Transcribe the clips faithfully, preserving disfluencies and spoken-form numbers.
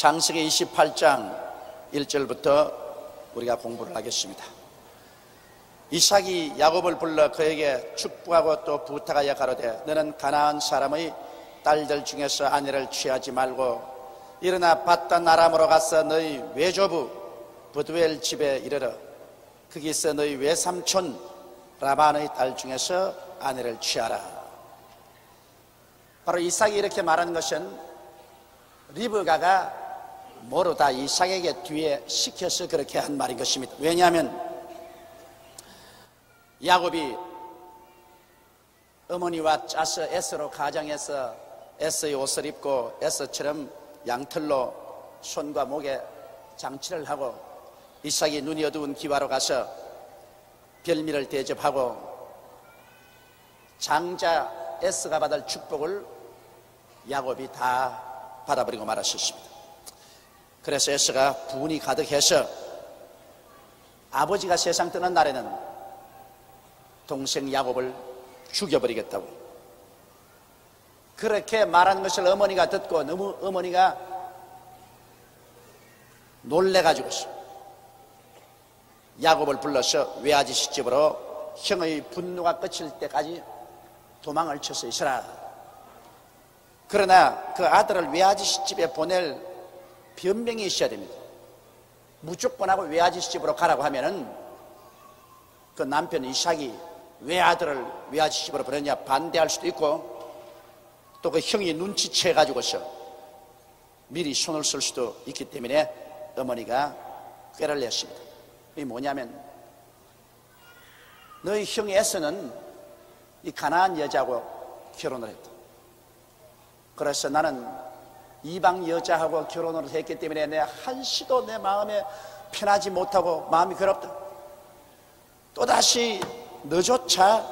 창세기 이십팔 장 일 절부터 우리가 공부를 하겠습니다. 이삭이 야곱을 불러 그에게 축복하고 또 부탁하여 가로되 너는 가나안 사람의 딸들 중에서 아내를 취하지 말고 일어나 밧단 아람으로 가서 너희 외조부 브두엘 집에 이르러 거기서 너희 외삼촌 라반의 딸 중에서 아내를 취하라. 바로 이삭이 이렇게 말하는 것은 리브가가 모르다 이삭에게 뒤에 시켜서 그렇게 한 말인 것입니다. 왜냐하면 야곱이 어머니와 짜서 에서로 가정해서 에서의 옷을 입고 에서처럼 양털로 손과 목에 장치를 하고 이삭이 눈이 어두운 기와로 가서 별미를 대접하고 장자 에서가 받을 축복을 야곱이 다 받아버리고 말았었습니다. 그래서 에서가 분이 가득해서 아버지가 세상 떠난 날에는 동생 야곱을 죽여버리겠다고 그렇게 말한 것을 어머니가 듣고 너무 어머니가 놀래가지고서 야곱을 불러서 외아지 시집으로 형의 분노가 끝일 때까지 도망을 쳐서 있으라. 그러나 그 아들을 외아지 시집에 보낼 변명이 있어야 됩니다. 무조건 하고 외아지 시집으로 가라고 하면은 그 남편 이삭이 왜 아들을 외아지 시집으로 보냈냐 반대할 수도 있고 또 그 형이 눈치채 가지고서 미리 손을 쓸 수도 있기 때문에 어머니가 꾀를 냈습니다. 이게 뭐냐면 너희 형이 에서는 이 가나안 여자하고 결혼을 했다. 그래서 나는 이방 여자하고 결혼을 했기 때문에 내 한시도 내 마음에 편하지 못하고 마음이 괴롭다. 또다시 너조차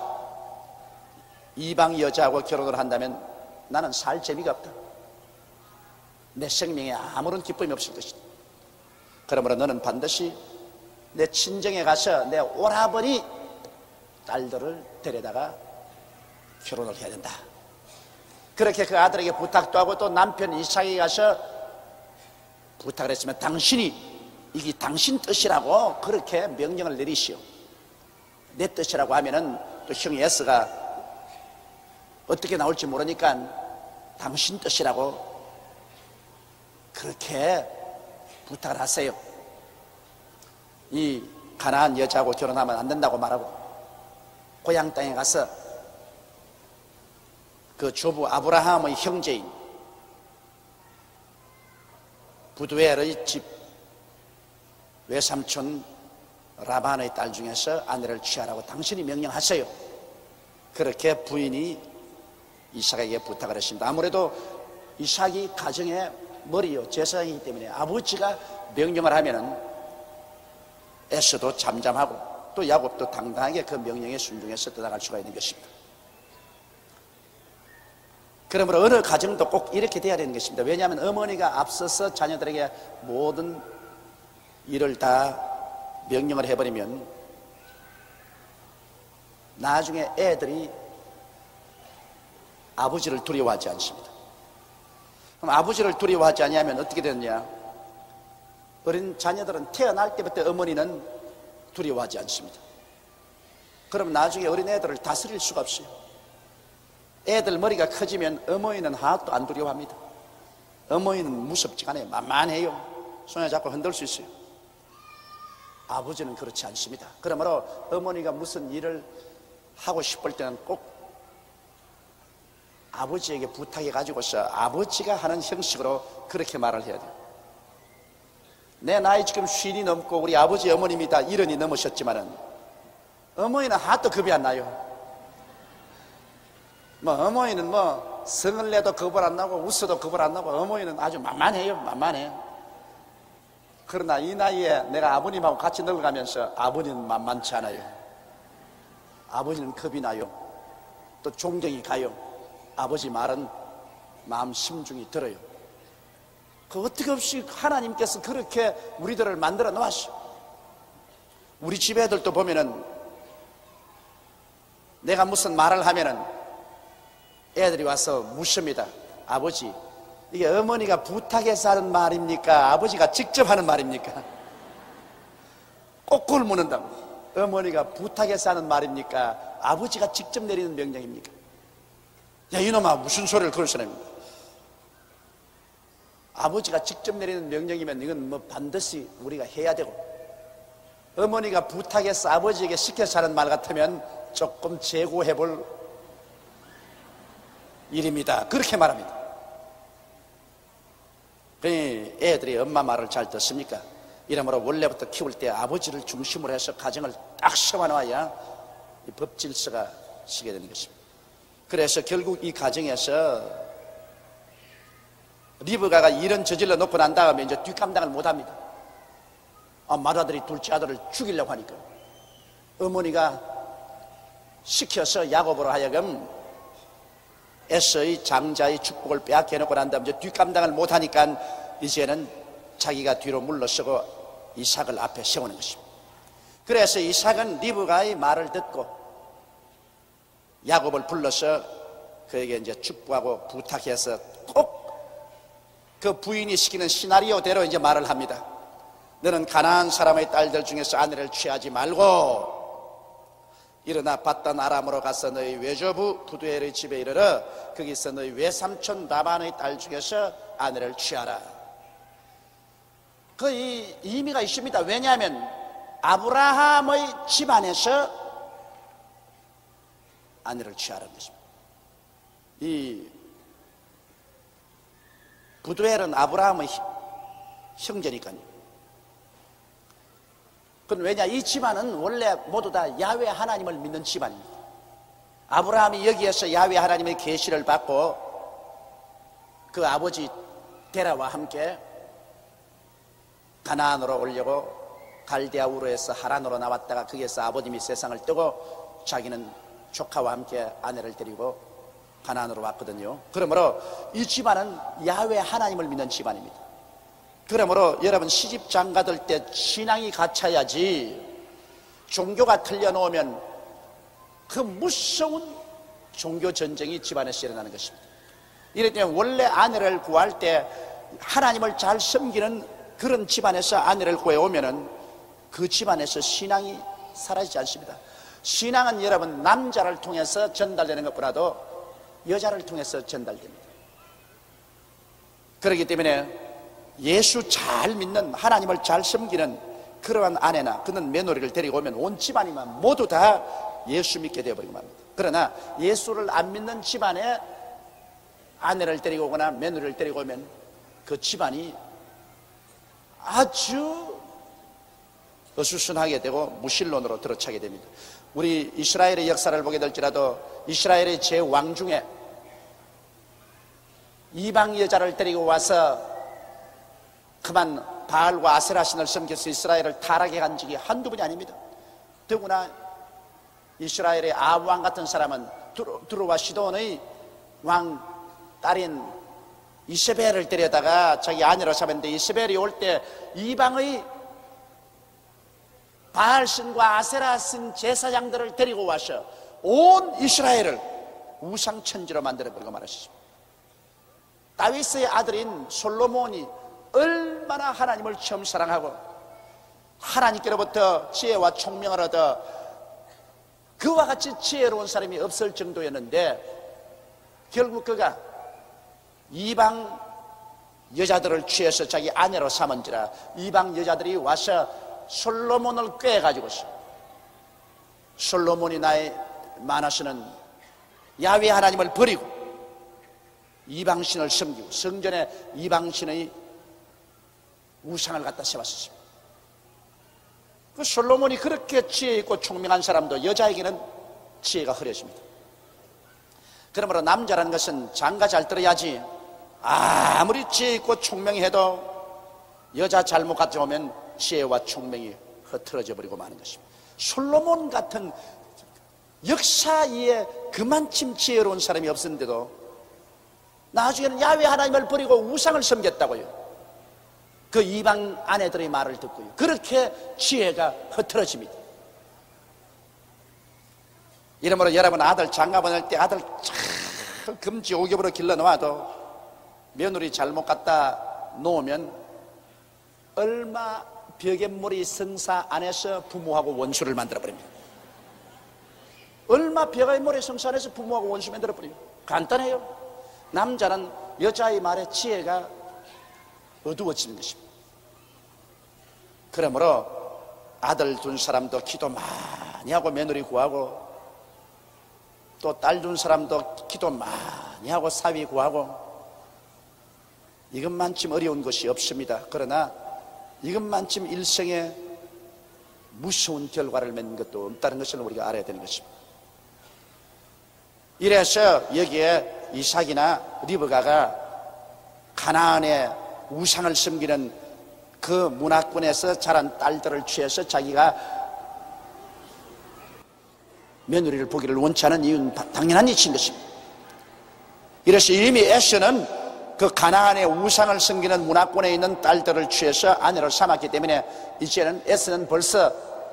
이방 여자하고 결혼을 한다면 나는 살 재미가 없다. 내 생명에 아무런 기쁨이 없을 것이다. 그러므로 너는 반드시 내 친정에 가서 내 오라버니 딸들을 데려다가 결혼을 해야 된다. 그렇게 그 아들에게 부탁도 하고 또 남편 이삭이 가서 부탁을 했으면 당신이 이게 당신 뜻이라고 그렇게 명령을 내리시오. 내 뜻이라고 하면은 또 형이 에서가 어떻게 나올지 모르니까 당신 뜻이라고 그렇게 부탁을 하세요. 이 가나안 여자하고 결혼하면 안 된다고 말하고 고향 땅에 가서 그 조부 아브라함의 형제인 부두엘의 집 외삼촌 라반의 딸 중에서 아내를 취하라고 당신이 명령하세요. 그렇게 부인이 이삭에게 부탁을 했습니다. 아무래도 이삭이 가정의 머리요 제사장이기 때문에 아버지가 명령을 하면은 에서도 잠잠하고 또 야곱도 당당하게 그 명령에 순종해서 떠나갈 수가 있는 것입니다. 그러므로 어느 가정도 꼭 이렇게 돼야 되는 것입니다. 왜냐하면 어머니가 앞서서 자녀들에게 모든 일을 다 명령을 해버리면 나중에 애들이 아버지를 두려워하지 않습니다. 그럼 아버지를 두려워하지 않으면 어떻게 되느냐? 어린 자녀들은 태어날 때부터 어머니는 두려워하지 않습니다. 그럼 나중에 어린 애들을 다스릴 수가 없어요. 애들 머리가 커지면 어머니는 하나도 안 두려워합니다. 어머니는 무섭지가 않아요. 만만해요. 손에 잡고 흔들 수 있어요. 아버지는 그렇지 않습니다. 그러므로 어머니가 무슨 일을 하고 싶을 때는 꼭 아버지에게 부탁해 가지고서 아버지가 하는 형식으로 그렇게 말을 해야 돼요. 내 나이 지금 쉰이 넘고 우리 아버지 어머님이 다 일흔이 넘으셨지만은 어머니는 하나도 겁이 안 나요. 뭐 어머니는 뭐 성을 내도 겁을 안 나고 웃어도 겁을 안 나고 어머니는 아주 만만해요. 만만해요. 그러나 이 나이에 내가 아버님하고 같이 늙어가면서 아버지는 만만치 않아요. 아버지는 겁이 나요. 또 존경이 가요. 아버지 말은 마음 심중이 들어요. 그 어떻게 없이 하나님께서 그렇게 우리들을 만들어 놓았어. 우리 집 애들도 보면은 내가 무슨 말을 하면은 애들이 와서 묻습니다. 아버지, 이게 어머니가 부탁해서 하는 말입니까? 아버지가 직접 하는 말입니까? 꼬꾸를 묻는다. 어머니가 부탁해서 하는 말입니까? 아버지가 직접 내리는 명령입니까? 야, 이놈아, 무슨 소리를 그럴 사람입니까? 아버지가 직접 내리는 명령이면 이건 뭐 반드시 우리가 해야 되고, 어머니가 부탁해서 아버지에게 시켜서 하는 말 같으면 조금 재고해 볼 일입니다. 그렇게 말합니다. 그러니 애들이 엄마 말을 잘 듣습니까? 이러므로 원래부터 키울 때 아버지를 중심으로 해서 가정을 딱 세워놔야 이 법 질서가 서게 되는 것입니다. 그래서 결국 이 가정에서 리브가가 이런 저질러 놓고 난 다음에 이제 뒷감당을 못 합니다. 아, 맏아들이 둘째 아들을 죽이려고 하니까 어머니가 시켜서 야곱으로 하여금 에서의 장자의 축복을 빼앗겨 놓고 난 다음에 이제 뒷감당을 못 하니까 이제는 자기가 뒤로 물러서고 이삭을 앞에 세우는 것입니다. 그래서 이삭은 리브가의 말을 듣고 야곱을 불러서 그에게 이제 축복하고 부탁해서 꼭 그 부인이 시키는 시나리오대로 이제 말을 합니다. 너는 가나안 사람의 딸들 중에서 아내를 취하지 말고 일어나 바단 아람으로 가서 너희 외조부 부두엘의 집에 이르러 거기서 너희 외삼촌 라반의 딸 중에서 아내를 취하라. 그 이 의미가 있습니다. 왜냐하면 아브라함의 집안에서 아내를 취하라는 것입니다. 이 부두엘은 아브라함의 형제니까요. 그건 왜냐? 이 집안은 원래 모두 다 야훼 하나님을 믿는 집안입니다. 아브라함이 여기에서 야훼 하나님의 계시를 받고 그 아버지 데라와 함께 가나안으로 오려고 갈대아 우르에서 하란으로 나왔다가 거기에서 아버님이 세상을 뜨고 자기는 조카와 함께 아내를 데리고 가나안으로 왔거든요. 그러므로 이 집안은 야훼 하나님을 믿는 집안입니다. 그러므로 여러분 시집 장가들 때 신앙이 갖춰야지 종교가 틀려놓으면 그 무서운 종교 전쟁이 집안에서 일어나는 것입니다. 이럴 때는 원래 아내를 구할 때 하나님을 잘 섬기는 그런 집안에서 아내를 구해오면은 그 집안에서 신앙이 사라지지 않습니다. 신앙은 여러분 남자를 통해서 전달되는 것보다도 여자를 통해서 전달됩니다. 그렇기 때문에 예수 잘 믿는 하나님을 잘 섬기는 그러한 아내나 그는 며느리를 데리고 오면 온 집안이만 모두 다 예수 믿게 되어버리고 맙니다. 그러나 예수를 안 믿는 집안에 아내를 데리고 오거나 며느리를 데리고 오면 그 집안이 아주 어수선하게 되고 무신론으로 들어차게 됩니다. 우리 이스라엘의 역사를 보게 될지라도 이스라엘의 제왕 중에 이방 여자를 데리고 와서 그만 바알과 아세라 신을 섬겨서 이스라엘을 타락해 간 적이 한두 번이 아닙니다. 더구나 이스라엘의 아합 왕 같은 사람은 두루와 시돈의 왕 딸인 이세벨을 데려다가 자기 아내로 삼았는데 이세벨이 올 때 이방의 바알신과 아세라신 제사장들을 데리고 와서 온 이스라엘을 우상천지로 만들어버리고 말았습니다. 다윗의 아들인 솔로몬이 얼마나 하나님을 처음 사랑하고 하나님께로부터 지혜와 총명을 얻어 그와 같이 지혜로운 사람이 없을 정도였는데 결국 그가 이방 여자들을 취해서 자기 아내로 삼은지라 이방 여자들이 와서 솔로몬을 꾀가지고서 솔로몬이 나의 많아서는 야훼 하나님을 버리고 이방신을 섬기고 성전에 이방신의 우상을 갖다 세웠습니다. 그 솔로몬이 그렇게 지혜 있고 총명한 사람도 여자에게는 지혜가 흐려집니다. 그러므로 남자라는 것은 장가 잘 들어야지 아무리 지혜 있고 총명해도 여자 잘못 가져오면 지혜와 총명이 흐트러져 버리고 마는 것입니다. 솔로몬 같은 역사에 그만큼 지혜로운 사람이 없었는데도 나중에는 야훼 하나님을 버리고 우상을 섬겼다고요. 그 이방 아내들의 말을 듣고요. 그렇게 지혜가 흐트러집니다. 이러므로 여러분 아들 장가 보낼 때 아들 참 금지 오겹으로 길러놓아도 며느리 잘못 갖다 놓으면 얼마 벽앤머리 성사 안에서 부모하고 원수를 만들어버립니다. 얼마 벽앤머리 성사 안에서 부모하고 원수 만들어버립니다. 간단해요. 남자는 여자의 말에 지혜가 어두워지는 것입니다. 그러므로 아들 둔 사람도 기도 많이 하고 며느리 구하고, 또 딸 둔 사람도 기도 많이 하고 사위 구하고, 이것만큼 어려운 것이 없습니다. 그러나 이것만큼 일생에 무서운 결과를 맺는 것도 없다는 것을 우리가 알아야 되는 것입니다. 이래서 여기에 이삭이나 리브가가 가나안의 우상을 섬기는 그 문화권에서 자란 딸들을 취해서 자기가 며느리를 보기를 원치 않은 이유는 당연한 이치인 것입니다. 이래서 이미 에서는 그 가나안의 우상을 섬기는 문화권에 있는 딸들을 취해서 아내를 삼았기 때문에 이제는 에서는 벌써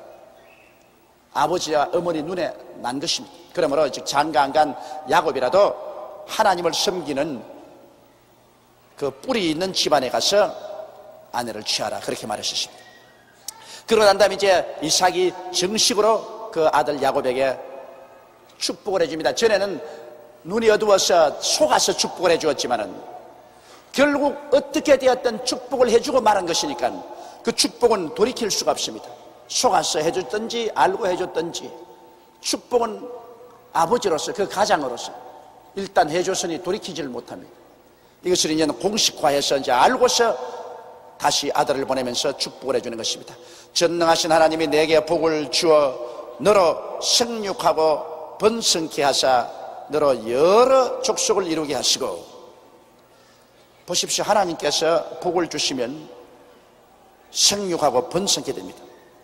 아버지와 어머니 눈에 난 것입니다. 그러므로 즉 장가 안 간 야곱이라도 하나님을 섬기는 그 뿌리 있는 집안에 가서 아내를 취하라, 그렇게 말했습니다. 그러고 난 다음에 이제 이삭이 정식으로 그 아들 야곱에게 축복을 해줍니다. 전에는 눈이 어두워서 속아서 축복을 해주었지만은 결국 어떻게 되었든 축복을 해주고 말한 것이니까 그 축복은 돌이킬 수가 없습니다. 속아서 해줬든지 알고 해줬든지 축복은 아버지로서, 그 가장으로서 일단 해줬으니 돌이키지를 못합니다. 이것을 이제 공식화해서 이제 알고서 다시 아들을 보내면서 축복을 해주는 것입니다. 전능하신 하나님이 내게 복을 주어 너로 생육하고 번성케 하사 너로 여러 족속을 이루게 하시고, 보십시오. 하나님께서 복을 주시면 생육하고 번성케 됩니다.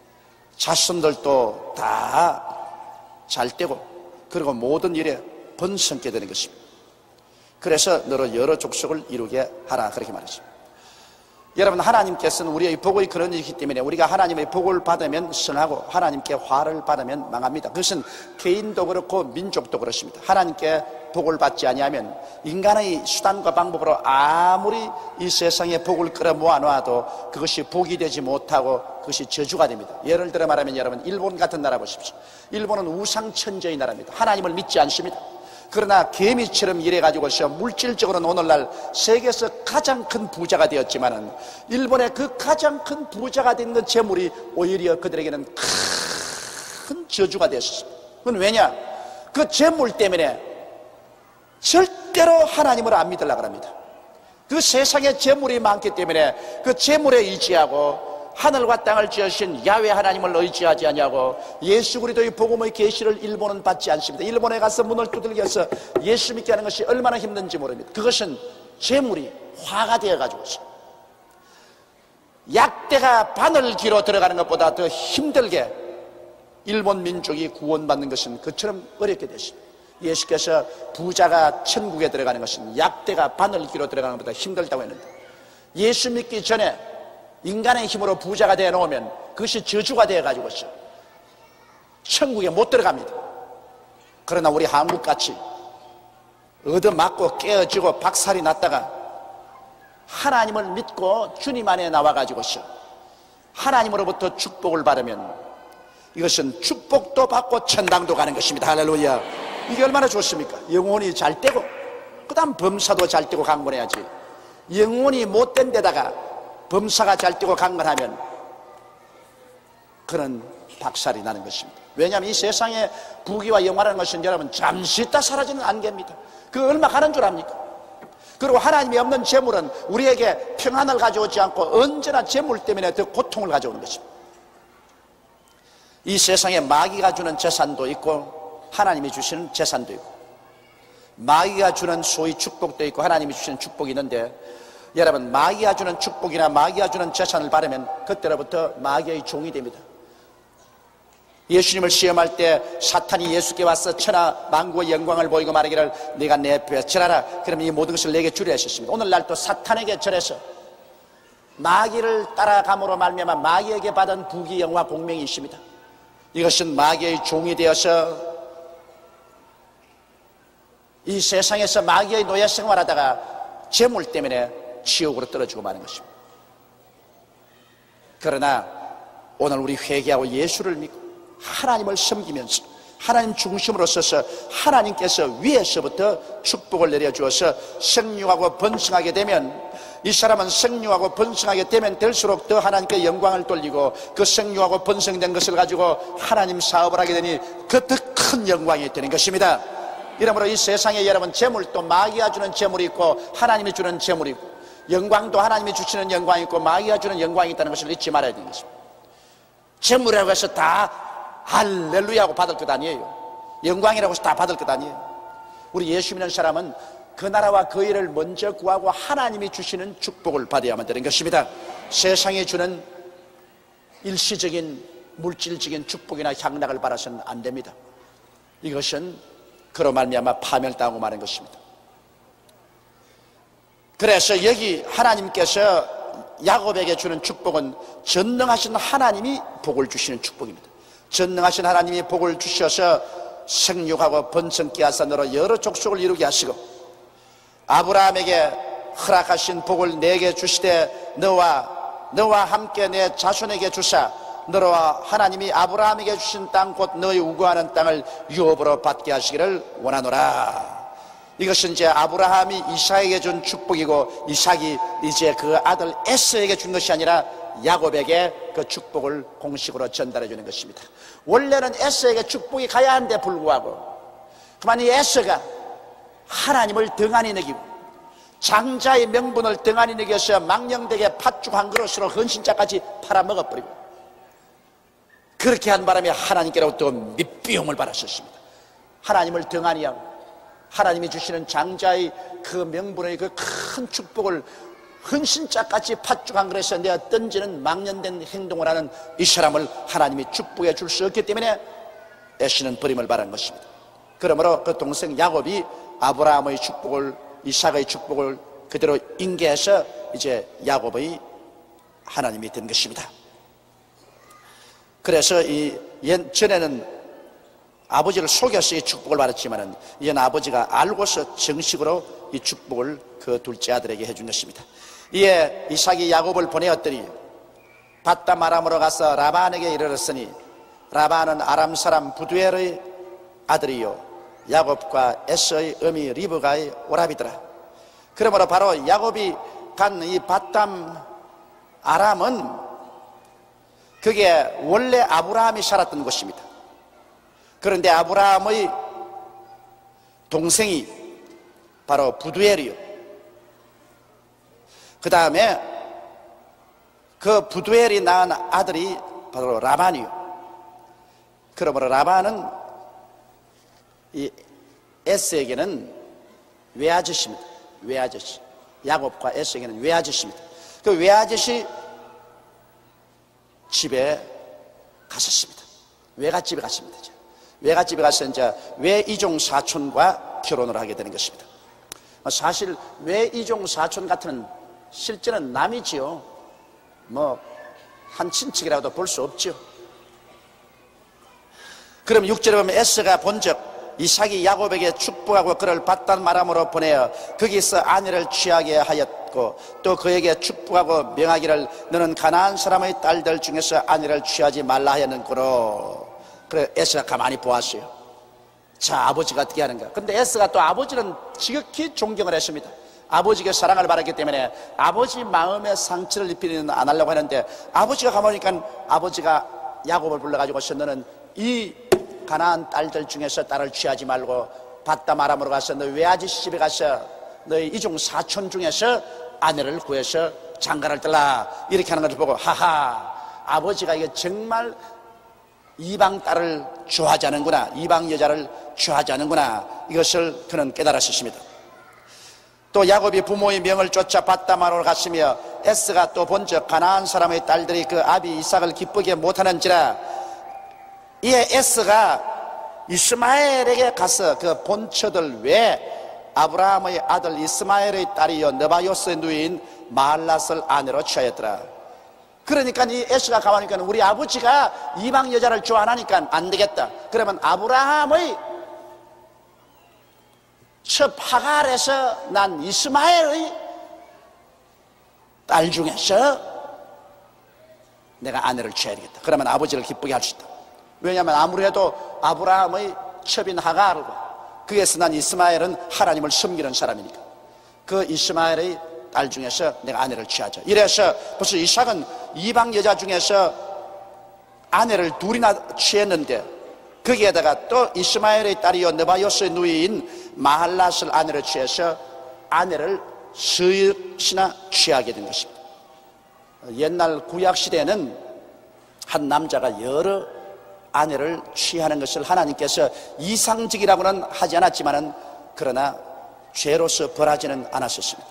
자손들도 다 잘 되고, 그리고 모든 일에 번성케 되는 것입니다. 그래서 너로 여러 족속을 이루게 하라, 그렇게 말했습니다. 여러분, 하나님께서는 우리의 복의 근원이기 때문에 우리가 하나님의 복을 받으면 성하고 하나님께 화를 받으면 망합니다. 그것은 개인도 그렇고 민족도 그렇습니다. 하나님께 복을 받지 아니하면 인간의 수단과 방법으로 아무리 이 세상에 복을 끌어 모아놓아도 그것이 복이 되지 못하고 그것이 저주가 됩니다. 예를 들어 말하면 여러분, 일본 같은 나라 보십시오. 일본은 우상천재의 나라입니다. 하나님을 믿지 않습니다. 그러나 개미처럼 일해가지고서 물질적으로는 오늘날 세계에서 가장 큰 부자가 되었지만은 일본의 그 가장 큰 부자가 된 그 재물이 오히려 그들에게는 큰 저주가 되었습니다. 그건 왜냐? 그 재물 때문에 절대로 하나님을 안 믿으려고 합니다. 그 세상에 재물이 많기 때문에 그 재물에 의지하고 하늘과 땅을 지으신 야훼 하나님을 의지하지 아니하고 예수 그리스도의 복음의 계시를 일본은 받지 않습니다. 일본에 가서 문을 두들겨서 예수 믿게 하는 것이 얼마나 힘든지 모릅니다. 그것은 재물이 화가 되어가지고 약대가 바늘귀로 들어가는 것보다 더 힘들게 일본 민족이 구원받는 것은 그처럼 어렵게 됐습니다. 예수께서 부자가 천국에 들어가는 것은 약대가 바늘귀로 들어가는 것보다 힘들다고 했는데, 예수 믿기 전에 인간의 힘으로 부자가 되어 놓으면 그것이 저주가 되어 가지고 천국에 못 들어갑니다. 그러나 우리 한국같이 얻어맞고 깨어지고 박살이 났다가 하나님을 믿고 주님 안에 나와 가지고 하나님으로부터 축복을 받으면 이것은 축복도 받고 천당도 가는 것입니다. 할렐루야. 이게 얼마나 좋습니까? 영혼이 잘 되고 그 다음 범사도 잘 되고 강건해야지. 영혼이 못된 데다가 범사가 잘 되고 강건하면 그런 박살이 나는 것입니다. 왜냐하면 이 세상의 부귀와 영화라는 것은 여러분 잠시 있다 사라지는 안개입니다. 그거 얼마 가는 줄 압니까? 그리고 하나님이 없는 재물은 우리에게 평안을 가져오지 않고 언제나 재물 때문에 더 고통을 가져오는 것입니다. 이 세상에 마귀가 주는 재산도 있고 하나님이 주시는 재산도 있고, 마귀가 주는 소위 축복도 있고 하나님이 주시는 축복이 있는데, 여러분 마귀가 주는 축복이나 마귀가 주는 재산을 받으면 그때로부터 마귀의 종이 됩니다. 예수님을 시험할 때 사탄이 예수께 와서 천하 만국의 영광을 보이고 말하기를 네가 내 앞에 절하라, 그러면 이 모든 것을 내게 주려 하셨습니다. 오늘날 또 사탄에게 절해서 마귀를 따라감으로 말미암아 마귀에게 받은 부귀 영화 공명이 있습니다. 이것은 마귀의 종이 되어서 이 세상에서 마귀의 노예 생활하다가 재물 때문에 지옥으로 떨어지고 마는 것입니다. 그러나 오늘 우리 회개하고 예수를 믿고 하나님을 섬기면서 하나님 중심으로 서서 하나님께서 위에서부터 축복을 내려주어서 생육하고 번성하게 되면, 이 사람은 생육하고 번성하게 되면 될수록 더 하나님께 영광을 돌리고 그 생육하고 번성된 것을 가지고 하나님 사업을 하게 되니 그 더 큰 영광이 되는 것입니다. 이러므로 이 세상에 여러분, 재물도 마귀가 주는 재물이 있고 하나님이 주는 재물이 있고, 영광도 하나님이 주시는 영광이 있고 마귀가 주는 영광이 있다는 것을 잊지 말아야 되는 것입니다. 재물이라고 해서 다 할렐루야하고 받을 것 아니에요. 영광이라고 해서 다 받을 것 아니에요. 우리 예수 믿는 사람은 그 나라와 그 일을 먼저 구하고 하나님이 주시는 축복을 받아야만 되는 것입니다. 세상이 주는 일시적인 물질적인 축복이나 향락을 바라서는 안 됩니다. 이것은 그로 말미암아 파멸당하고 마는 것입니다. 그래서 여기 하나님께서 야곱에게 주는 축복은 전능하신 하나님이 복을 주시는 축복입니다. 전능하신 하나님이 복을 주셔서 생육하고 번성케 하사 너로 여러 족속을 이루게 하시고, 아브라함에게 허락하신 복을 내게 주시되 너와 너와 함께 내 자손에게 주사 너와 하나님이 아브라함에게 주신 땅 곧 너희 우거하는 땅을 유업으로 받게 하시기를 원하노라. 이것은 이제 아브라함이 이삭에게 준 축복이고, 이삭이 이제 그 아들 에서에게 준 것이 아니라 야곱에게 그 축복을 공식으로 전달해 주는 것입니다. 원래는 에서에게 축복이 가야 하는데 불구하고 그만 이 에서가 하나님을 등한히 여기고 장자의 명분을 등한히 여겨서 망령되게 팥죽 한 그릇으로 헌신자까지 팔아먹어버리고, 그렇게 한 바람에 하나님께로부터 밑비용을 받았었습니다. 하나님을 등한히 하고 하나님이 주시는 장자의 그 명분의 그 큰 축복을 헌신자까지 팥죽 한 그릇에 내어 던지는 망년된 행동을 하는 이 사람을 하나님이 축복해 줄 수 없기 때문에 에서는 버림을 받은 것입니다. 그러므로 그 동생 야곱이 아브라함의 축복을, 이삭의 축복을 그대로 인계해서 이제 야곱의 하나님이 된 것입니다. 그래서 이 전에는 아버지를 속여서 이 축복을 받았지만은 이제는 아버지가 알고서 정식으로 이 축복을 그 둘째 아들에게 해준 것입니다. 이에 이삭이 야곱을 보내었더니 밧담 아람으로 가서 라반에게 이르렀으니, 라반은 아람 사람 부두엘의 아들이요 야곱과 에서의 어미 리브가의 오라비더라. 그러므로 바로 야곱이 간 이 밧담 아람은 그게 원래 아브라함이 살았던 곳입니다. 그런데 아브라함의 동생이 바로 부두엘이요, 그 다음에 그 부두엘이 낳은 아들이 바로 라반이요. 그러므로 라반은 이 에서에게는 외아저씨입니다. 외아저씨. 야곱과 에서에게는 외아저씨입니다. 그 외아저씨 집에 갔었습니다. 외갓집에 갔습니다. 외갓집에 가서 이제 외이종 사촌과 결혼을 하게 되는 것입니다. 사실 외이종 사촌 같은 실제는 남이지요. 뭐 한 친척이라도 볼 수 없죠. 그럼 육 절에 보면 에서가 본즉 이삭이 야곱에게 축복하고 그를 밧담 아람으로 보내어 거기서 아내를 취하게 하였고, 또 그에게 축복하고 명하기를 너는 가나안 사람의 딸들 중에서 아내를 취하지 말라 하였는고로. 그래 에서가 가만히 보았어요. 자, 아버지가 어떻게 하는가. 근데 에서가 또 아버지는 지극히 존경을 했습니다. 아버지가 사랑을 받았기 때문에 아버지 마음에 상처를 입히는 안 하려고 하는데, 아버지가 가보니까 아버지가 야곱을 불러가지고서 너는 이 가나안 딸들 중에서 딸을 취하지 말고 밧담 아람으로 가서 너희 외아저씨 집에 가서 너희 이종 사촌 중에서 아내를 구해서 장가를 들라. 이렇게 하는 것을 보고 하하, 아버지가 이게 정말 이방 딸을 좋아하지 않는구나, 이방 여자를 좋아하지 않는구나, 이것을 그는 깨달았습니다. 또 야곱이 부모의 명을 쫓아 밧담 아람으로 갔으며 에스가 또 본즉 가나안 사람의 딸들이 그 아비 이삭을 기쁘게 못하는지라. 이에 에스가 이스마엘에게 가서 그 본처들 외에 아브라함의 아들 이스마엘의 딸이요 느바요스의 누이인 마할랏을 아내로 취하였더라. 그러니까 이 에스가 가보니까 우리 아버지가 이방 여자를 좋아 안 하니까 안 되겠다. 그러면 아브라함의 첫 하갈에서 난 이스마엘의 딸 중에서 내가 아내를 취해야 되겠다. 그러면 아버지를 기쁘게 할 수 있다. 왜냐하면 아무래도 아브라함의 첩인 하갈과 그에서 난 이스마엘은 하나님을 섬기는 사람이니까 그 이스마엘의 딸 중에서 내가 아내를 취하자. 이래서 벌써 이삭은 이방 여자 중에서 아내를 둘이나 취했는데 거기에다가 또 이스마엘의 딸이요 느바요스의 누이인 마할랏을 아내를 취해서 아내를 셋이나 취하게 된 것입니다. 옛날 구약시대에는 한 남자가 여러 아내를 취하는 것을 하나님께서 이상적이라고는 하지 않았지만 그러나 죄로서 벌하지는 않았었습니다.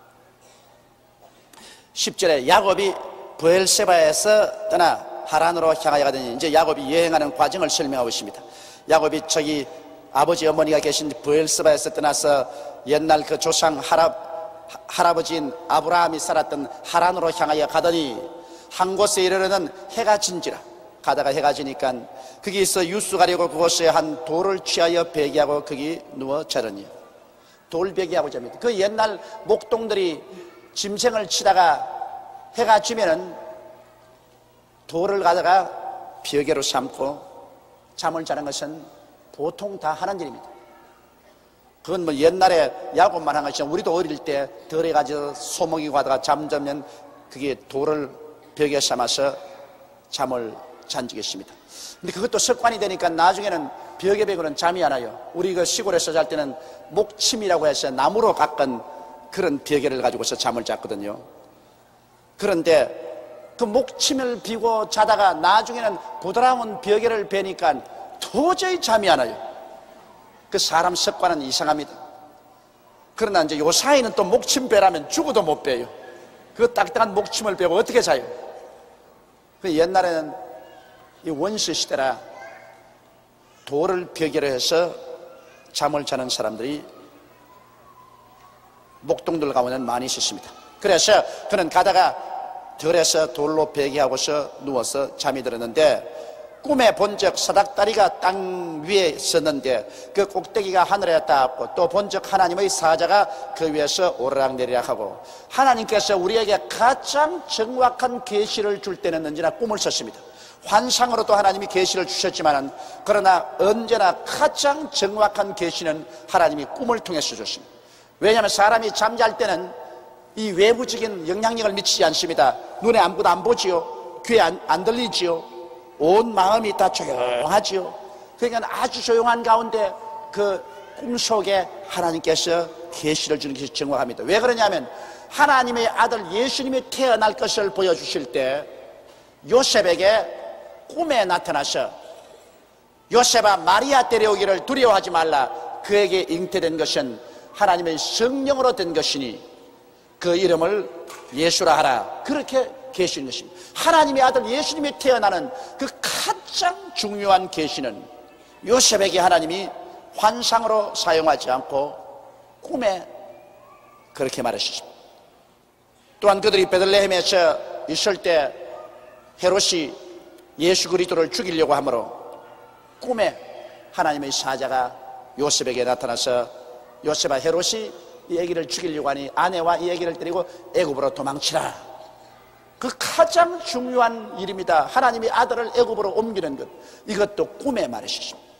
십 절에 야곱이 브엘세바에서 떠나 하란으로 향하여 가더니 이제 야곱이 여행하는 과정을 설명하고 있습니다. 야곱이 저기 아버지 어머니가 계신 브엘세바에서 떠나서 옛날 그 조상 할아, 할아버지인 아브라함이 살았던 하란으로 향하여 가더니 한 곳에 이르러는 해가 진지라. 가다가 해가 지니까 거기서 유수 가려고 그곳에 한 돌을 취하여 베개하고 거기 누워 자더니 돌베개하고 잡니다. 그 옛날 목동들이 짐승을 치다가 해가 지면은 돌을 가다가 베개로 삼고 잠을 자는 것은 보통 다 하는 일입니다. 그건 뭐 옛날에 야곱만 한 것이 아니라 우리도 어릴 때 덜에 가지고 소목이 가다가 잠자면 그게 돌을 벽에 삼아서 잠을 잔지겠습니다. 근데 그것도 습관이 되니까 나중에는 벽에 베고는 잠이 안 와요. 우리 그 시골에서 잘 때는 목침이라고 해서 나무로 깎은 그런 벽에를 가지고서 잠을 잤거든요. 그런데 그 목침을 비고 자다가 나중에는 부드러운 벽에를 베니까 도저히 잠이 안 와요. 그 사람 습관은 이상합니다. 그러나 이제 요 사이는 또 목침 베라면 죽어도 못 베요. 그 딱딱한 목침을 베고 어떻게 자요? 그 옛날에는 이 원시 시대라 돌을 벽에로 해서 잠을 자는 사람들이 목동들 가운데는 많이 있었습니다. 그래서 그는 가다가 들에서 돌로 베개하고서 누워서 잠이 들었는데 꿈에 본적 사닥다리가 땅 위에 있었는데 그 꼭대기가 하늘에 닿았고 또 본적 하나님의 사자가 그 위에서 오르락내리락 하고 하나님께서 우리에게 가장 정확한 계시를 줄 때는 언제나 꿈을 썼습니다. 환상으로도 하나님이 계시를 주셨지만 그러나 언제나 가장 정확한 계시는 하나님이 꿈을 통해서 줬습니다. 왜냐하면 사람이 잠잘 때는 이 외부적인 영향력을 미치지 않습니다. 눈에 아무것도 안 보지요. 귀에 안, 안 들리지요. 온 마음이 다 조용하지요. 그러니까 아주 조용한 가운데 그 꿈속에 하나님께서 계시를 주는 것이 정확합니다. 왜 그러냐면 하나님의 아들 예수님이 태어날 것을 보여주실 때 요셉에게 꿈에 나타나서 요셉아 마리아 데려오기를 두려워하지 말라. 그에게 잉태된 것은 하나님의 성령으로 된 것이니 그 이름을 예수라 하라. 그렇게 계시는 것입니다. 하나님의 아들 예수님이 태어나는 그 가장 중요한 계시는 요셉에게 하나님이 환상으로 사용하지 않고 꿈에 그렇게 말하셨습니다. 또한 그들이 베들레헴에서 있을 때 헤롯이 예수 그리스도를 죽이려고 하므로 꿈에 하나님의 사자가 요셉에게 나타나서 요셉아 헤롯이 이 아기를 죽이려고 하니 아내와 이 아기를 데리고 애굽으로 도망치라. 그 가장 중요한 일입니다. 하나님이 아들을 애굽으로 옮기는 것. 이것도 꿈에 말하셨습니다.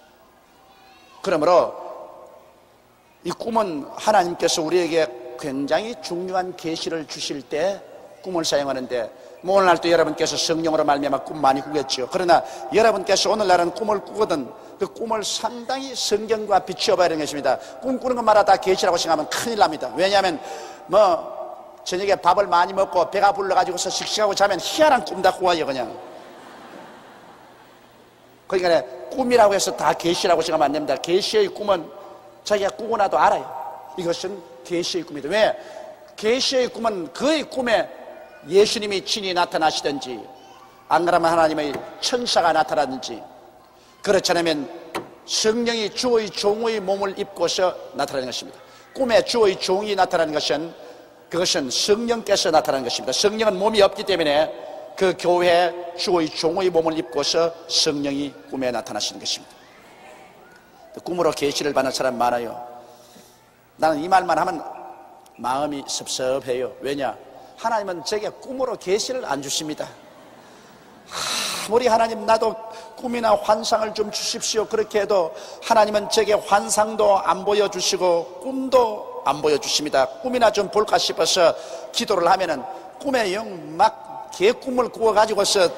그러므로 이 꿈은 하나님께서 우리에게 굉장히 중요한 계시를 주실 때 꿈을 사용하는데 뭐 오늘날도 여러분께서 성령으로 말미암아 꿈 많이 꾸겠죠. 그러나 여러분께서 오늘날은 꿈을 꾸거든 그 꿈을 상당히 성경과 비추어 봐야 되는 것입니다. 꿈꾸는 것마다 다 계시라고 생각하면 큰일 납니다. 왜냐하면 뭐 저녁에 밥을 많이 먹고 배가 불러가지고서 씩씩하고 자면 희한한 꿈 다 꾸어요 그냥. 그러니까 꿈이라고 해서 다 계시라고 생각하면 안 됩니다. 계시의 꿈은 자기가 꾸고 나도 알아요. 이것은 계시의 꿈이다. 왜? 계시의 꿈은 그의 꿈에 예수님이 친히 나타나시든지 안 그러면 하나님의 천사가 나타나든지 그렇지 않으면 성령이 주의 종의 몸을 입고서 나타나는 것입니다. 꿈에 주의 종이 나타나는 것은 그것은 성령께서 나타나는 것입니다. 성령은 몸이 없기 때문에 그 교회에 주의 종의 몸을 입고서 성령이 꿈에 나타나시는 것입니다. 꿈으로 계시를 받는 사람 많아요. 나는 이 말만 하면 마음이 섭섭해요. 왜냐? 하나님은 제게 꿈으로 계시를 안 주십니다. 아무리 하나님 나도 꿈이나 환상을 좀 주십시오 그렇게 해도 하나님은 제게 환상도 안 보여주시고 꿈도 안 보여주십니다. 꿈이나 좀 볼까 싶어서 기도를 하면은 꿈에 영 막 개꿈을 꾸어가지고서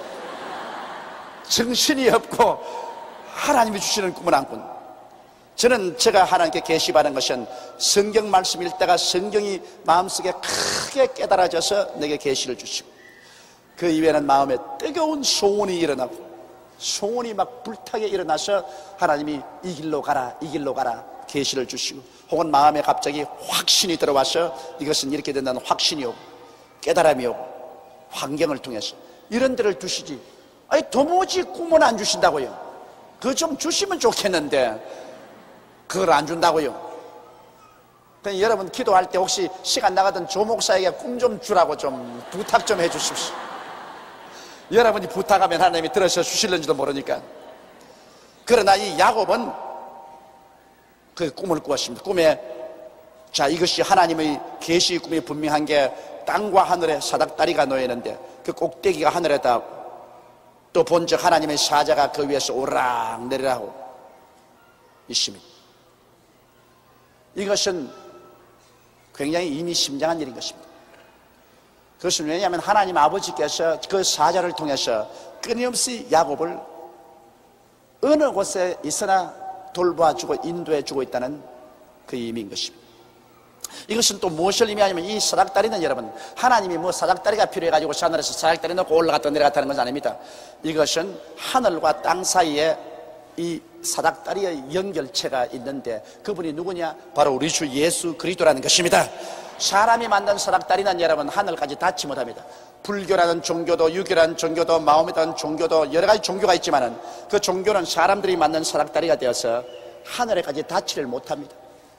정신이 없고 하나님이 주시는 꿈은 안 꾼. 저는 제가 하나님께 계시받은 것은 성경 말씀 읽다가 성경이 마음속에 크게 깨달아져서 내게 계시를 주시고, 그 이외에는 마음에 뜨거운 소원이 일어나고 소원이 막 불타게 일어나서 하나님이 이 길로 가라 이 길로 가라 계시를 주시고, 혹은 마음에 갑자기 확신이 들어와서 이것은 이렇게 된다는 확신이 오고 깨달음이 오고 환경을 통해서 이런 데를 주시지, 아니 도무지 꿈은 안 주신다고요. 그거 좀 주시면 좋겠는데 그걸 안 준다고요. 그러니까 여러분 기도할 때 혹시 시간 나가던 조 목사에게 꿈 좀 주라고 좀 부탁 좀 해주십시오. 여러분이 부탁하면 하나님이 들어서 주실는지도 모르니까. 그러나 이 야곱은 그 꿈을 꾸었습니다. 꿈에 자 이것이 하나님의 계시 꿈이 분명한 게 땅과 하늘에 사닥다리가 놓여 있는데 그 꼭대기가 하늘에 닿고 또 본즉 하나님의 사자가 그 위에서 오르락 내리라고 있습니다. 이것은 굉장히 의미심장한 일인 것입니다. 그것은 왜냐하면 하나님 아버지께서 그 사자를 통해서 끊임없이 야곱을 어느 곳에 있으나 돌봐주고 인도해주고 있다는 그 의미인 것입니다. 이것은 또 무엇을 의미하냐면 이 사닥다리는 여러분 하나님이 뭐 사닥다리가 필요해가지고 하늘에서 사닥다리 놓고 올라갔다 내려갔다는 것은 아닙니다. 이것은 하늘과 땅 사이에 이 사닥다리의 연결체가 있는데 그분이 누구냐? 바로 우리 주 예수 그리스도라는 것입니다. 사람이 만든 사닥다리는 여러분 하늘까지 닿지 못합니다. 불교라는 종교도 유교라는 종교도 마오메라는 종교도 여러 가지 종교가 있지만은 그 종교는 사람들이 만든 사닥다리가 되어서 하늘에까지 닿지를 못합니다.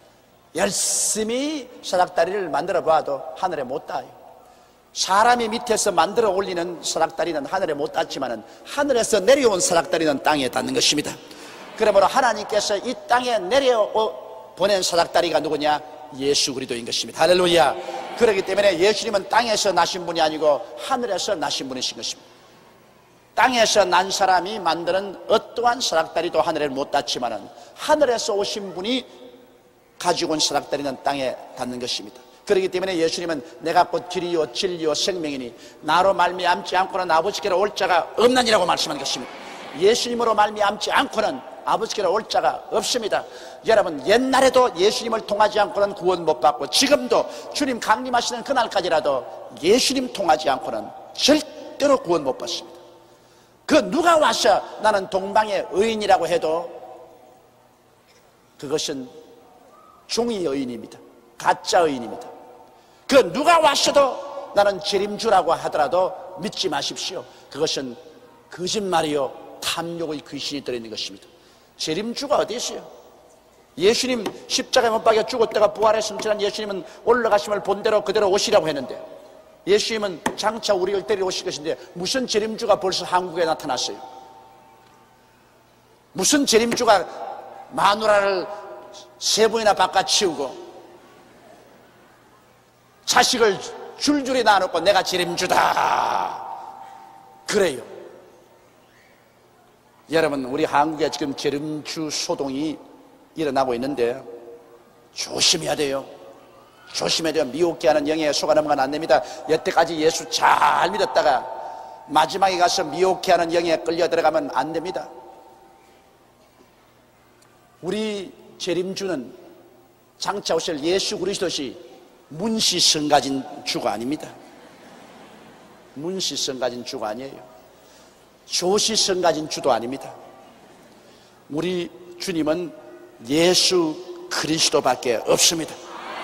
열심히 사닥다리를 만들어 봐도 하늘에 못 닿아요. 사람이 밑에서 만들어 올리는 사닥다리는 하늘에 못 닿지만은 하늘에서 내려온 사닥다리는 땅에 닿는 것입니다. 그러므로 하나님께서 이 땅에 내려 보낸 사닥다리가 누구냐? 예수 그리스도인 것입니다. 할렐루야. 그렇기 때문에 예수님은 땅에서 나신 분이 아니고 하늘에서 나신 분이신 것입니다. 땅에서 난 사람이 만드는 어떠한 사닥다리도 하늘에 못 닿지만은 하늘에서 오신 분이 가지고 온 사닥다리는 땅에 닿는 것입니다. 그렇기 때문에 예수님은 내가 곧 길이요 진리요 생명이니 나로 말미암지 않고는 아버지께로 올 자가 없나니라고 말씀하는 것입니다. 예수님으로 말미암지 않고는 아버지께로 올 자가 없습니다. 여러분 옛날에도 예수님을 통하지 않고는 구원 못 받고 지금도 주님 강림하시는 그날까지라도 예수님 통하지 않고는 절대로 구원 못 받습니다. 그 누가 와서 나는 동방의 의인이라고 해도 그것은 종이 의인입니다. 가짜 의인입니다. 그 누가 왔어도 나는 재림주라고 하더라도 믿지 마십시오. 그것은 거짓말이요 탐욕의 귀신이 들어있는 것입니다. 재림주가 어디 있어요? 예수님 십자가에 못 박혀 죽었다가 부활했으면 지난 예수님은 올라가심을 본대로 그대로 오시라고 했는데 예수님은 장차 우리를 데리러 오실 것인데 무슨 재림주가 벌써 한국에 나타났어요? 무슨 재림주가 마누라를 세 번이나 바꿔치우고 자식을 줄줄이 낳아놓고 내가 재림주다 그래요. 여러분 우리 한국에 지금 재림주 소동이 일어나고 있는데 조심해야 돼요. 조심해야 돼요. 미혹게 하는 영에 속아 넘어가면 안 됩니다. 여태까지 예수 잘 믿었다가 마지막에 가서 미혹게 하는 영에 끌려 들어가면 안 됩니다. 우리 재림주는 장차 오실 예수 그리스도시 문시성 가진 주가 아닙니다. 문시성 가진 주가 아니에요. 조시성 가진 주도 아닙니다. 우리 주님은 예수 그리스도밖에 없습니다.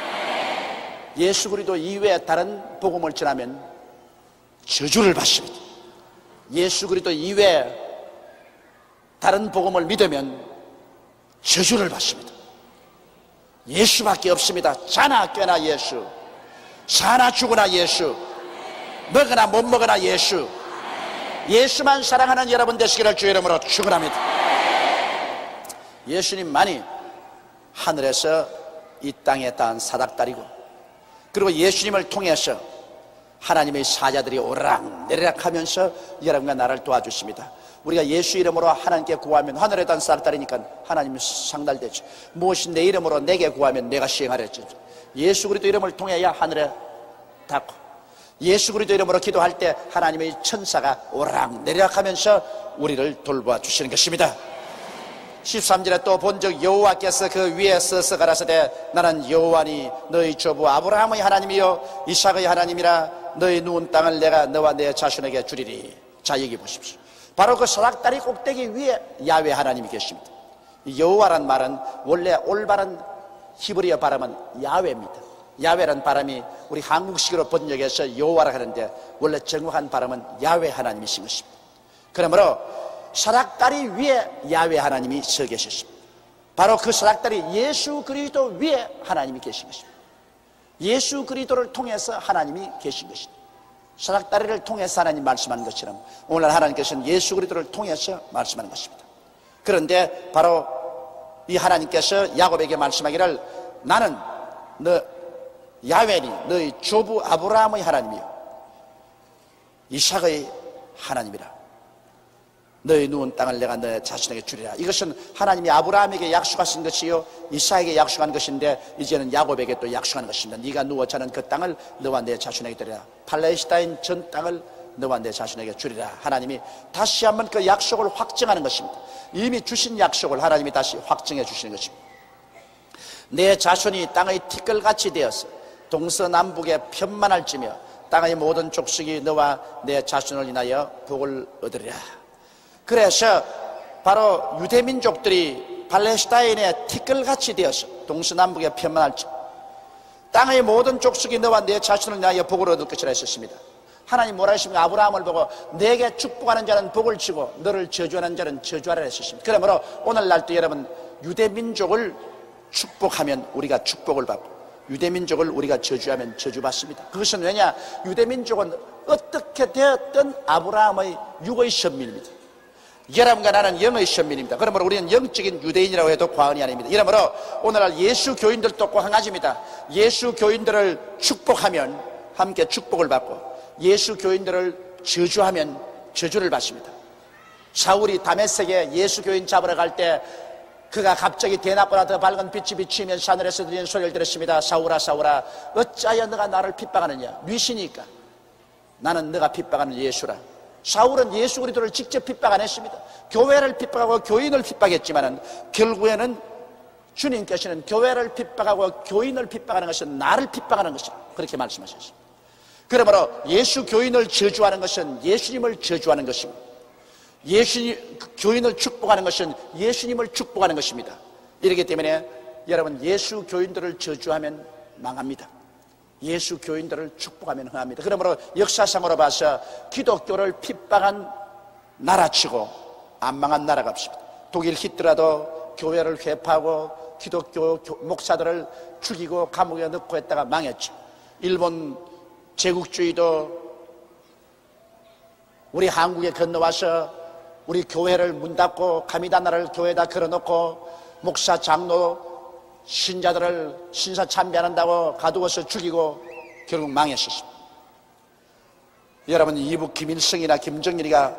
예수 그리스도 이외에 다른 복음을 전하면 저주를 받습니다. 예수 그리스도 이외에 다른 복음을 믿으면 저주를 받습니다. 예수밖에 없습니다. 자나 꿰나 예수, 사나 죽으나 예수, 먹으나 못 먹으나 예수. 예수만 사랑하는 여러분 되시기를 주의 이름으로 축원합니다. 예수님만이 하늘에서 이 땅에 닿은 사닥다리고, 그리고 예수님을 통해서 하나님의 사자들이 오르락내리락 하면서 여러분과 나를 도와주십니다. 우리가 예수 이름으로 하나님께 구하면 하늘에 단 쌀달이니까 하나님이 상달되죠. 무엇이 내 이름으로 내게 구하면 내가 시행하랬죠. 예수 그리스도 이름을 통해야 하늘에 닿고, 예수 그리스도 이름으로 기도할 때 하나님의 천사가 오르락내리락 하면서 우리를 돌보아 주시는 것입니다. 십삼 절에 또 본즉 여호와께서 그 위에 서서 가라사대 나는 여호와니 너희 조부 아브라함의 하나님이요 이삭의 하나님이라 너희 누운 땅을 내가 너와 내 자손에게 주리리. 자, 여기 보십시오. 바로 그 사닥다리 꼭대기 위에 야훼 하나님이 계십니다. 여호와란 말은 원래 올바른 히브리어 발음은 야훼입니다. 야훼라는 발음이 우리 한국식으로 번역해서 여호와라 하는데 원래 정확한 발음은 야훼 하나님이신 것입니다. 그러므로 사닥다리 위에 야훼 하나님이 서 계셨습니다. 바로 그 사닥다리 예수 그리스도 위에 하나님이 계신 것입니다. 예수 그리스도를 통해서 하나님이 계신 것입니다. 사닥다리를 통해서 하나님 말씀하는 것처럼 오늘 하나님께서는 예수 그리스도를 통해서 말씀하는 것입니다. 그런데 바로 이 하나님께서 야곱에게 말씀하기를 나는 너 야훼니 너희 조부 아브라함의 하나님이요 이삭의 하나님이라. 너희 누운 땅을 내가 너 자신에게 주리라. 이것은 하나님이 아브라함에게 약속하신 것이요 이삭에게 약속한 것인데 이제는 야곱에게 또 약속하는 것입니다. 네가 누워 자는 그 땅을 너와 내 자손에게 드리라. 팔레스타인 전 땅을 너와 내 자손에게 주리라. 하나님이 다시 한번 그 약속을 확정하는 것입니다. 이미 주신 약속을 하나님이 다시 확정해 주시는 것입니다. 내 자손이 땅의 티끌같이 되어서 동서남북에 편만할지며 땅의 모든 족속이 너와 내 자손을 인하여 복을 얻으리라. 그래서 바로 유대민족들이 팔레스타인의 티끌같이 되어서 동서남북에 편만할지 땅의 모든 족속이 너와 내 자손을 인하여 복을 얻을 것이라 했었습니다. 하나님 뭐라 했습니까? 아브라함을 보고 내게 축복하는 자는 복을 치고 너를 저주하는 자는 저주하라 했었습니다. 그러므로 오늘날도 여러분 유대민족을 축복하면 우리가 축복을 받고 유대민족을 우리가 저주하면 저주받습니다. 그것은 왜냐? 유대민족은 어떻게 되었든 아브라함의 육의 선민입니다. 여러분과 나는 영의 선민입니다. 그러므로 우리는 영적인 유대인이라고 해도 과언이 아닙니다. 이러므로 오늘날 예수 교인들도 꼭 한 가지입니다. 예수 교인들을 축복하면 함께 축복을 받고 예수 교인들을 저주하면 저주를 받습니다. 사울이 다메섹에 예수 교인 잡으러 갈 때 그가 갑자기 대낮보다 더 밝은 빛이 비치면서 하늘에서 들리는 소리를 들었습니다. 사울아 사울아 어찌하여 너가 나를 핍박하느냐? 뉘시니까 나는 너가 핍박하는 예수라. 사울은 예수 그리스도를 직접 핍박 안 했습니다. 교회를 핍박하고 교인을 핍박했지만은 결국에는 주님께서는 교회를 핍박하고 교인을 핍박하는 것은 나를 핍박하는 것이라 그렇게 말씀하셨습니다. 그러므로 예수 교인을 저주하는 것은 예수님을 저주하는 것입니다. 예수 교인을 축복하는 것은 예수님을 축복하는 것입니다. 이렇기 때문에 여러분 예수 교인들을 저주하면 망합니다. 예수 교인들을 축복하면 흥합니다. 그러므로 역사상으로 봐서 기독교를 핍박한 나라치고 안 망한 나라가 없습니다. 독일 히틀러도 교회를 회파하고 기독교 목사들을 죽이고 감옥에 넣고 했다가 망했죠. 일본 제국주의도 우리 한국에 건너와서 우리 교회를 문 닫고 가미단나를 교회에다 걸어놓고 목사 장로 신자들을 신사 참배한다고 가두어서 죽이고 결국 망했었습니다. 여러분 이북 김일성이나 김정일이가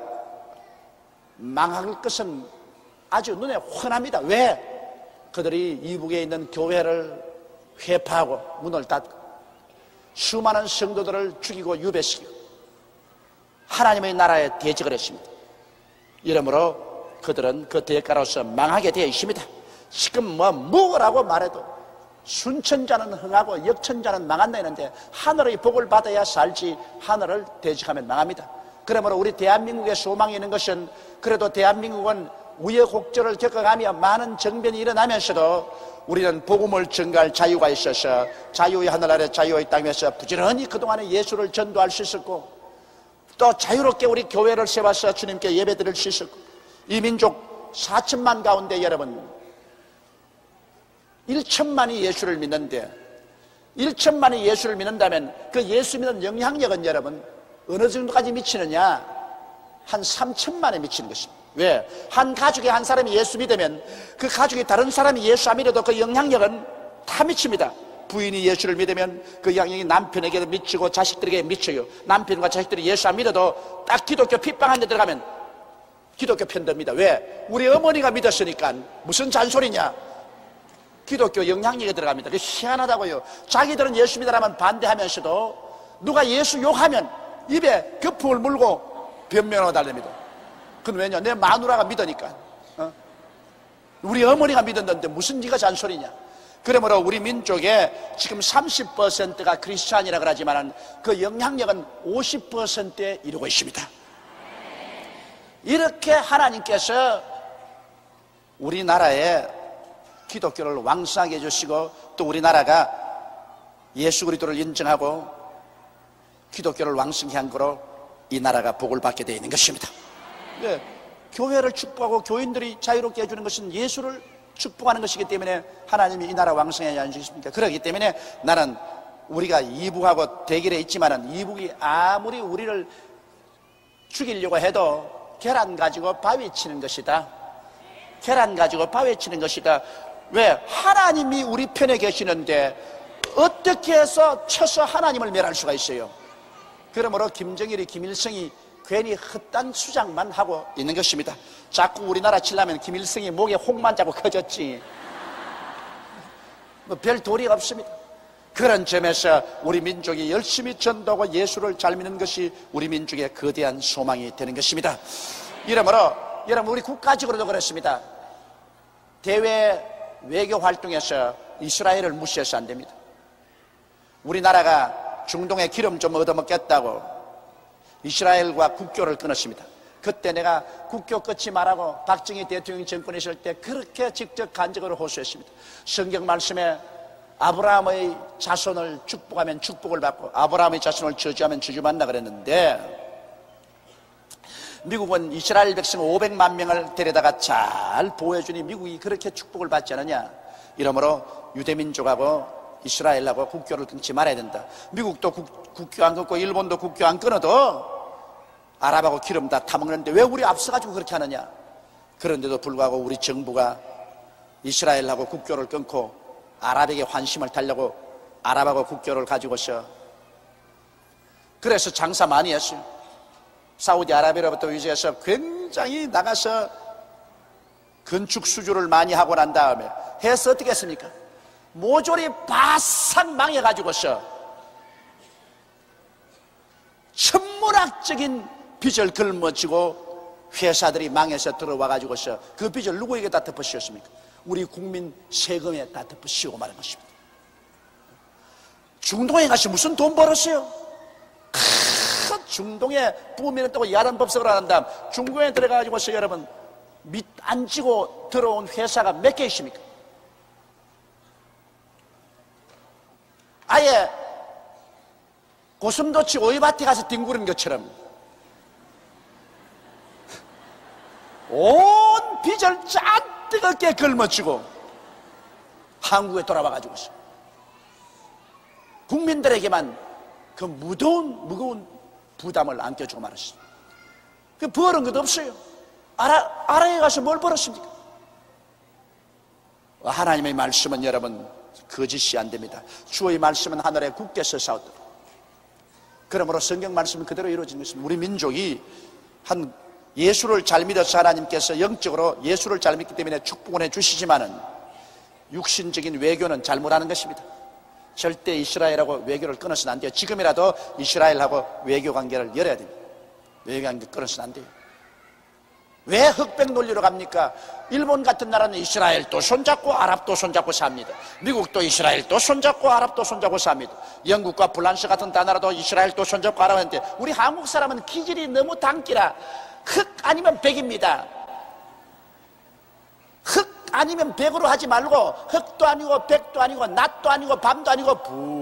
망할 것은 아주 눈에 훤합니다. 왜? 그들이 이북에 있는 교회를 회파하고 문을 닫고 수많은 성도들을 죽이고 유배시키고 하나님의 나라에 대적을 했습니다. 이러므로 그들은 그 대가로서 망하게 되어 있습니다. 지금 뭐 뭐라고 말해도 순천자는 흥하고 역천자는 망한다 했는데 하늘의 복을 받아야 살지 하늘을 대적하면 망합니다. 그러므로 우리 대한민국의 소망이 있는 것은 그래도 대한민국은 우여곡절을 겪어가며 많은 정변이 일어나면서도 우리는 복음을 전가할 자유가 있어서 자유의 하늘 아래 자유의 땅에서 부지런히 그동안에 예수를 전도할 수 있었고 또 자유롭게 우리 교회를 세워서 주님께 예배드릴 수 있었고 이 민족 사천만 가운데 여러분 일천만이 예수를 믿는데 일천만이 예수를 믿는다면 그 예수 믿는 영향력은 여러분 어느 정도까지 미치느냐? 한 삼천만에 미치는 것입니다. 왜? 한 가족에 한 사람이 예수 믿으면 그 가족이 다른 사람이 예수 안 믿어도 그 영향력은 다 미칩니다. 부인이 예수를 믿으면 그 영향이 남편에게도 미치고 자식들에게 미쳐요. 남편과 자식들이 예수 안 믿어도 딱 기독교 핏방한 데 들어가면 기독교 편듭니다. 왜? 우리 어머니가 믿었으니까. 무슨 잔소리냐? 기독교 영향력에 들어갑니다. 그게 희한하다고요. 자기들은 예수 믿으라면 반대하면서도 누가 예수 욕하면 입에 거품을 물고 변명하고 달립니다. 그건 왜냐? 내 마누라가 믿으니까. 어? 우리 어머니가 믿었는데 무슨 네가 잔소리냐? 그러므로 우리 민족에 지금 삼십 퍼센트가 크리스찬이라 그러지만 그 영향력은 오십 퍼센트에 이르고 있습니다. 이렇게 하나님께서 우리나라에 기독교를 왕성하게 해주시고 또 우리나라가 예수 그리스도를 인정하고 기독교를 왕성히 한 거로 이 나라가 복을 받게 되어 있는 것입니다. 네, 교회를 축복하고 교인들이 자유롭게 해주는 것은 예수를 축복하는 것이기 때문에 하나님이 이 나라 왕성하게 하지 않으십니까? 그렇기 때문에 나는 우리가 이북하고 대결에 있지만은 이북이 아무리 우리를 죽이려고 해도 계란 가지고 바위 치는 것이다. 계란 가지고 바위 치는 것이다. 왜? 하나님이 우리 편에 계시는데 어떻게 해서 쳐서 하나님을 멸할 수가 있어요? 그러므로 김정일이 김일성이 괜히 헛단 수작만 하고 있는 것입니다. 자꾸 우리나라 치려면 김일성이 목에 혹만 잡고 커졌지 뭐 별 도리가 없습니다. 그런 점에서 우리 민족이 열심히 전도하고 예수를 잘 믿는 것이 우리 민족의 거대한 소망이 되는 것입니다. 이러므로 여러분 우리 국가적으로도 그렇습니다. 대외 외교 활동에서 이스라엘을 무시해서 안 됩니다. 우리나라가 중동의 기름 좀 얻어먹겠다고 이스라엘과 국교를 끊었습니다. 그때 내가 국교 끊지 말라고 박정희 대통령 정권에 있을 때 그렇게 직접 간접으로 호소했습니다. 성경 말씀에 아브라함의 자손을 축복하면 축복을 받고 아브라함의 자손을 저주하면 저주받는다 그랬는데 미국은 이스라엘 백성 오백만 명을 데려다가 잘 보호해주니 미국이 그렇게 축복을 받지 않느냐. 이러므로 유대민족하고 이스라엘하고 국교를 끊지 말아야 된다. 미국도 국, 국교 안 끊고 일본도 국교 안 끊어도 아랍하고 기름 다 타먹는데 왜 우리 앞서가지고 그렇게 하느냐. 그런데도 불구하고 우리 정부가 이스라엘하고 국교를 끊고 아랍에게 환심을 달려고 아랍하고 국교를 가지고서 그래서 장사 많이 했어요. 사우디아라비아로부터 위주해서 굉장히 나가서 건축 수주를 많이 하고 난 다음에 해서 어떻게 했습니까? 모조리 바싹 망해가지고서 천문학적인 빚을 걸머쥐고 회사들이 망해서 들어와가지고서 그 빚을 누구에게 다 덮어씌웠습니까? 우리 국민 세금에 다 덮어씌우고 말한 것입니다. 중동에 가서 무슨 돈 벌었어요? 중동에 부으면 또 야단법석을 한 다음 중동에 들어가가지고서 여러분 밑 안 지고 들어온 회사가 몇 개 있습니까? 아예 고슴도치 오이밭에 가서 뒹구는 것처럼 온 빚을 짠뜨겁게 걸머쥐고 한국에 돌아와가지고서 국민들에게만 그 무더운 무거운 부담을 안겨주고 말았습니다. 그 벌은 것도 없어요. 아라, 아라에 가서 뭘 벌었습니까? 하나님의 말씀은 여러분 거짓이 안 됩니다. 주의 말씀은 하늘에 굳게서 싸웠도록. 그러므로 성경 말씀은 그대로 이루어지는 것입니다. 우리 민족이 한 예수를 잘 믿어서 하나님께서 영적으로 예수를 잘 믿기 때문에 축복을 해주시지만은 육신적인 외교는 잘못하는 것입니다. 절대 이스라엘하고 외교를 끊어서는 안 돼요. 지금이라도 이스라엘하고 외교 관계를 열어야 됩니다. 외교 관계 끊어서는 안 돼요. 왜 흑백 논리로 갑니까? 일본 같은 나라는 이스라엘도 손잡고 아랍도 손잡고 삽니다. 미국도 이스라엘도 손잡고 아랍도 손잡고 삽니다. 영국과 프랑스 같은 나라도 이스라엘도 손잡고 아랍 하는데 우리 한국 사람은 기질이 너무 단기라 흑 아니면 백입니다. 흑 아니면 백으로 하지 말고 흑도 아니고 백도 아니고 낮도 아니고 밤도 아니고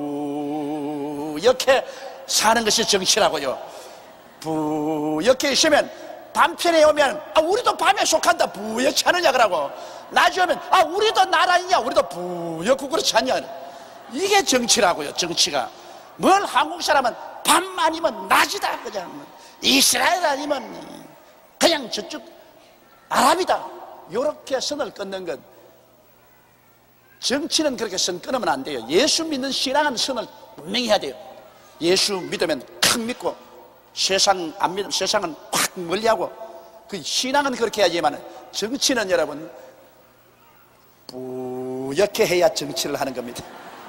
부옇게 사는 것이 정치라고요. 부옇게 있으면 밤편에 오면 아 우리도 밤에 속한다 부옇지 않느냐 그러고 낮에 오면 아 우리도 날 아니냐 우리도 부옇고 그렇지 않냐. 이게 정치라고요. 정치가 뭘 한국 사람은 밤 아니면 낮이다 그냥 이스라엘 아니면 그냥 저쪽 아랍이다. 요렇게 선을 끊는 것 정치는 그렇게 선 끊으면 안 돼요. 예수 믿는 신앙은 선을 분명히 해야 돼요. 예수 믿으면 탁 믿고 세상 안 믿으면 세상은 팍 멀리하고, 그 신앙은 그렇게 해야지만 정치는 여러분 뿌옇게 해야 정치를 하는 겁니다.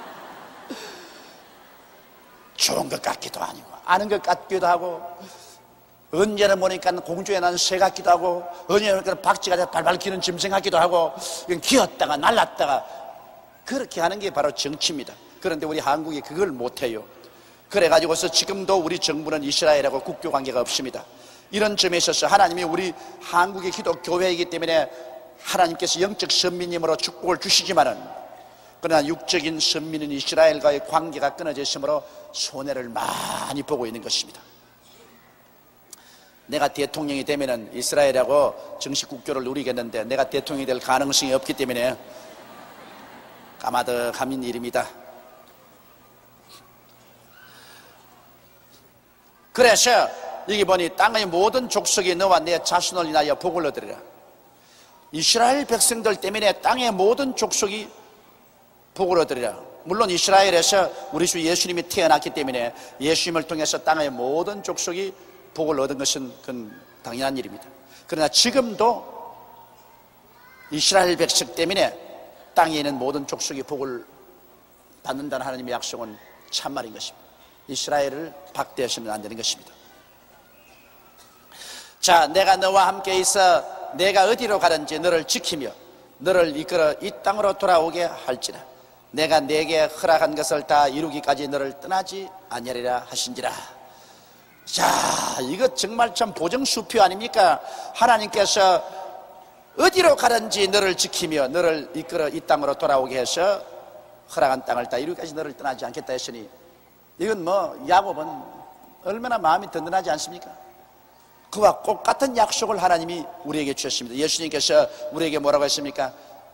좋은 것 같기도 아니고 아는 것 같기도 하고, 언제는 보니까 공주에 난 새 같기도 하고, 언제는 보니까 박쥐가 발발 기는 짐승 같기도 하고, 기었다가 날랐다가 그렇게 하는 게 바로 정치입니다. 그런데 우리 한국이 그걸 못해요. 그래가지고서 지금도 우리 정부는 이스라엘하고 국교 관계가 없습니다. 이런 점에 있어서 하나님이 우리 한국의 기독교회이기 때문에 하나님께서 영적 선민님으로 축복을 주시지만은, 그러나 육적인 선민인 이스라엘과의 관계가 끊어져 있으므로 손해를 많이 보고 있는 것입니다. 내가 대통령이 되면은 이스라엘하고 정식 국교를 누리겠는데 내가 대통령이 될 가능성이 없기 때문에 까마득한 일입니다. 그래서 여기 보니 땅의 모든 족속이 너와 내 자손을 인하여 복을 얻으리라. 이스라엘 백성들 때문에 땅의 모든 족속이 복을 얻으리라. 물론 이스라엘에서 우리 주 예수님이 태어났기 때문에 예수님을 통해서 땅의 모든 족속이 복을 얻은 것은 그건 당연한 일입니다. 그러나 지금도 이스라엘 백성 때문에 땅에 있는 모든 족속이 복을 받는다는 하나님의 약속은 참말인 것입니다. 이스라엘을 박대하시면 안 되는 것입니다. 자, 내가 너와 함께 있어 내가 어디로 가든지 너를 지키며 너를 이끌어 이 땅으로 돌아오게 할지라. 내가 내게 허락한 것을 다 이루기까지 너를 떠나지 아니하리라 하신지라. 자, 이거 정말 참 보정수표 아닙니까? 하나님께서 어디로 가든지 너를 지키며 너를 이끌어 이 땅으로 돌아오게 해서 허락한 땅을 다 이루기까지 너를 떠나지 않겠다 했으니, 이건 뭐 야곱은 얼마나 마음이 든든하지 않습니까? 그와 똑같은 약속을 하나님이 우리에게 주셨습니다. 예수님께서 우리에게 뭐라고 했습니까?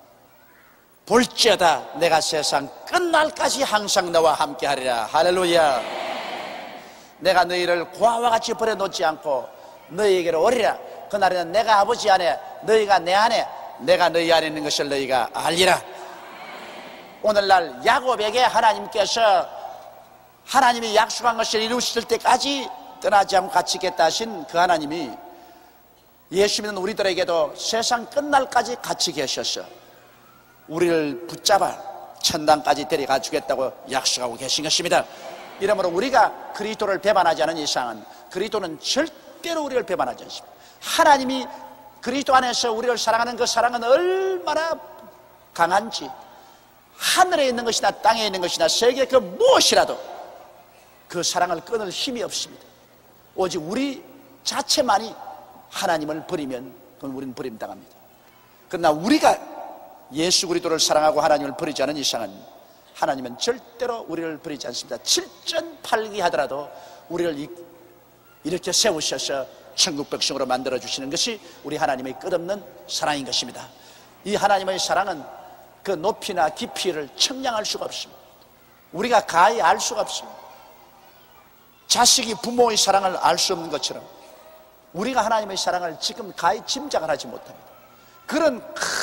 볼지어다 내가 세상 끝날까지 항상 너와 함께 하리라. 할렐루야. 내가 너희를 고아와 같이 버려놓지 않고 너희에게로 오리라. 그날에는 내가 아버지 안에 너희가 내 안에 내가 너희 안에 있는 것을 너희가 알리라. 오늘날 야곱에게 하나님께서 하나님이 약속한 것을 이루실 때까지 떠나지 않고 같이 있겠다 하신 그 하나님이 예수 믿는 우리들에게도 세상 끝날까지 같이 계셔서 우리를 붙잡아 천당까지 데려가 주겠다고 약속하고 계신 것입니다. 이러므로 우리가 그리스도를 배반하지 않은 이상은 그리스도는 절대로 우리를 배반하지 않습니다. 하나님이 그리스도 안에서 우리를 사랑하는 그 사랑은 얼마나 강한지, 하늘에 있는 것이나 땅에 있는 것이나 세계 그 무엇이라도 그 사랑을 끊을 힘이 없습니다. 오직 우리 자체만이 하나님을 버리면 그건 우리는 버림당합니다. 그러나 우리가 예수 그리스도를 사랑하고 하나님을 버리지 않은 이상은 하나님은 절대로 우리를 버리지 않습니다. 칠전팔기 하더라도 우리를 이렇게 세우셔서 천국 백성으로 만들어주시는 것이 우리 하나님의 끝없는 사랑인 것입니다. 이 하나님의 사랑은 그 높이나 깊이를 측량할 수가 없습니다. 우리가 가히 알 수가 없습니다. 자식이 부모의 사랑을 알 수 없는 것처럼 우리가 하나님의 사랑을 지금 가히 짐작을 하지 못합니다. 그런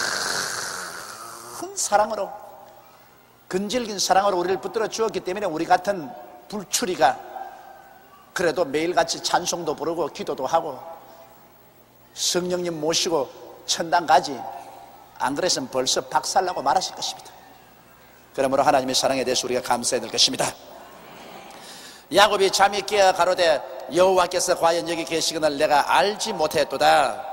큰 사랑으로, 근질긴 사랑으로 우리를 붙들어 주었기 때문에 우리 같은 불추리가 그래도 매일같이 찬송도 부르고 기도도 하고 성령님 모시고 천당 가지, 안 그랬으면 벌써 박살나고 말았을 것입니다. 그러므로 하나님의 사랑에 대해서 우리가 감사해야 될 것입니다. 야곱이 잠이 깨어 가로되 여호와께서 과연 여기 계시거늘 내가 알지 못했도다.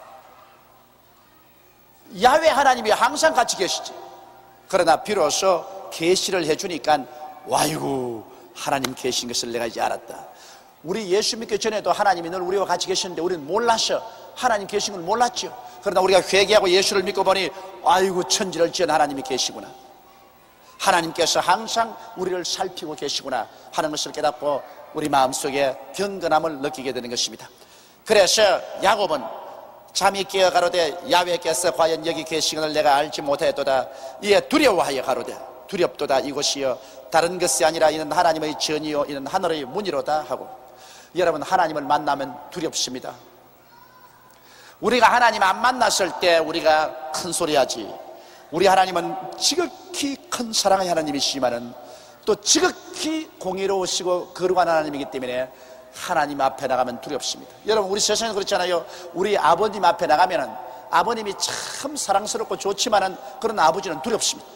야훼 하나님이 항상 같이 계시지. 그러나 비로소 계시를 해주니까 와이고 하나님 계신 것을 내가 이제 알았다. 우리 예수 믿기 전에도 하나님이 늘 우리와 같이 계셨는데 우리는 몰랐어. 하나님 계신 걸 몰랐죠. 그러나 우리가 회개하고 예수를 믿고 보니 아이고 천지를 지은 하나님이 계시구나, 하나님께서 항상 우리를 살피고 계시구나 하는 것을 깨닫고 우리 마음속에 경건함을 느끼게 되는 것입니다. 그래서 야곱은 잠이 깨어 가로되 야훼께서 과연 여기 계시거늘 내가 알지 못하였도다. 이에 두려워하여 가로되 두렵도다. 이곳이여 다른 것이 아니라 이는 하나님의 전이요 이는 하늘의 문이로다 하고. 여러분, 하나님을 만나면 두렵습니다. 우리가 하나님 안 만났을 때 우리가 큰 소리 하지, 우리 하나님은 지극히 큰 사랑의 하나님이시지만은 또 지극히 공의로우시고 거룩한 하나님이기 때문에 하나님 앞에 나가면 두렵습니다. 여러분, 우리 세상에 그렇잖아요. 우리 아버님 앞에 나가면은 아버님이 참 사랑스럽고 좋지만은 그런 아버지는 두렵습니다.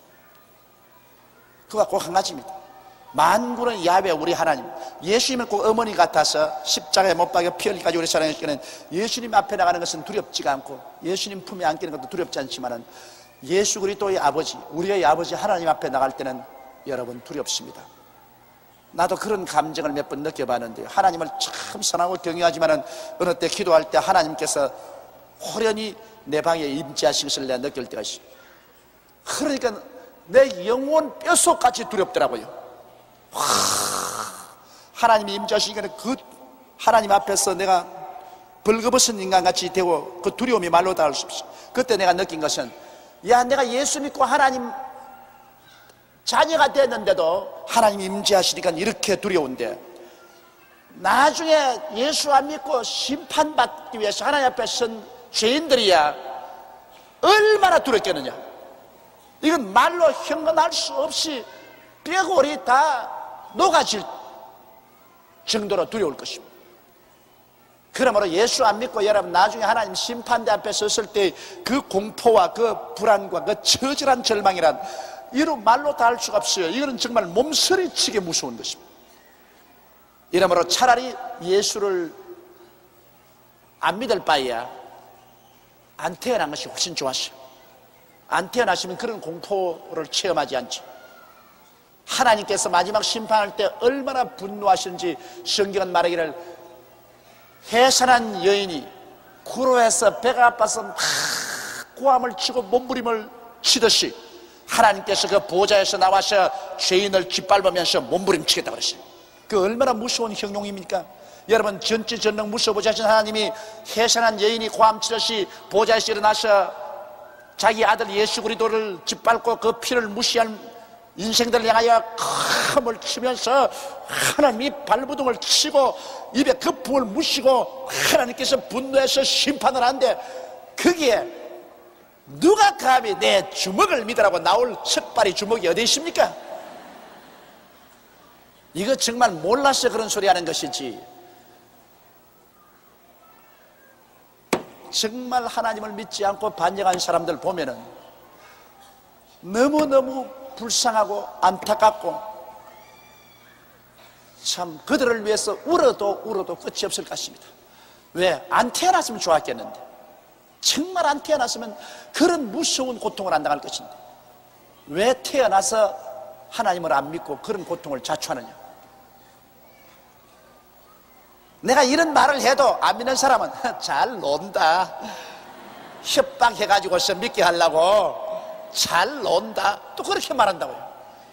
그가 꼭 한 가지입니다. 만군의 야훼 우리 하나님, 예수님은 꼭 어머니 같아서 십자가에 못 박여 피 흘리기까지 우리 사랑하시기는 예수님 앞에 나가는 것은 두렵지가 않고 예수님 품에 안기는 것도 두렵지 않지만은 예수 그리스도의 아버지, 우리의 아버지 하나님 앞에 나갈 때는 여러분 두렵습니다. 나도 그런 감정을 몇 번 느껴봤는데요. 하나님을 참 사랑하고 경외하지만은 어느 때 기도할 때 하나님께서 호련히 내 방에 임재하신 것을 내가 느낄 때가 있어요. 그러니까 내 영혼 뼛속까지 두렵더라고요. 와, 하나님이 임재하시니까 그 하나님 앞에서 내가 벌거벗은 인간같이 되고 그 두려움이 말로 닿을 수 없어요. 그때 내가 느낀 것은, 야, 내가 예수 믿고 하나님 자녀가 됐는데도 하나님 임재하시니까 이렇게 두려운데, 나중에 예수 안 믿고 심판받기 위해서 하나님 앞에 선 죄인들이야 얼마나 두렵겠느냐. 이건 말로 형언할 수 없이 뼈골이 다 녹아질 정도로 두려울 것입니다. 그러므로 예수 안 믿고 여러분 나중에 하나님 심판대 앞에 섰을 때 그 공포와 그 불안과 그 처절한 절망이란 이로 말로 다 할 수가 없어요. 이거는 정말 몸서리치게 무서운 것입니다. 이러므로 차라리 예수를 안 믿을 바에야 안 태어난 것이 훨씬 좋았어요. 안 태어나시면 그런 공포를 체험하지 않죠. 하나님께서 마지막 심판할 때 얼마나 분노하시는지 성경은 말하기를, 해산한 여인이 구로에서 배가 아파서 막 고함을 치고 몸부림을 치듯이 하나님께서 그 보좌에서 나와서 죄인을 짓밟으면서 몸부림치겠다고 그랬어요. 그 얼마나 무서운 형용입니까? 여러분, 전지전능 무서워보자신 하나님이 해산한 여인이 고함치듯이 보좌에서 일어나서 자기 아들 예수 그리스도를 짓밟고 그 피를 무시한 인생들을 향하여 컴을 치면서 하나님이 발부둥을 치고 입에 거품을 무시고 하나님께서 분노해서 심판을 하는데, 거기에 누가 감히 내 주먹을 믿으라고 나올 석발이 주먹이 어디 있습니까? 이거 정말 몰라서 그런 소리 하는 것이지, 정말 하나님을 믿지 않고 반역한 사람들 보면은 너무너무 불쌍하고 안타깝고 참 그들을 위해서 울어도 울어도 끝이 없을 것입니다. 왜? 안 태어났으면 좋았겠는데, 정말 안 태어났으면 그런 무서운 고통을 안 당할 것인데 왜 태어나서 하나님을 안 믿고 그런 고통을 자초하느냐. 내가 이런 말을 해도 안 믿는 사람은 잘 논다, 협박해가지고서 믿게 하려고 잘 논다, 또 그렇게 말한다고요.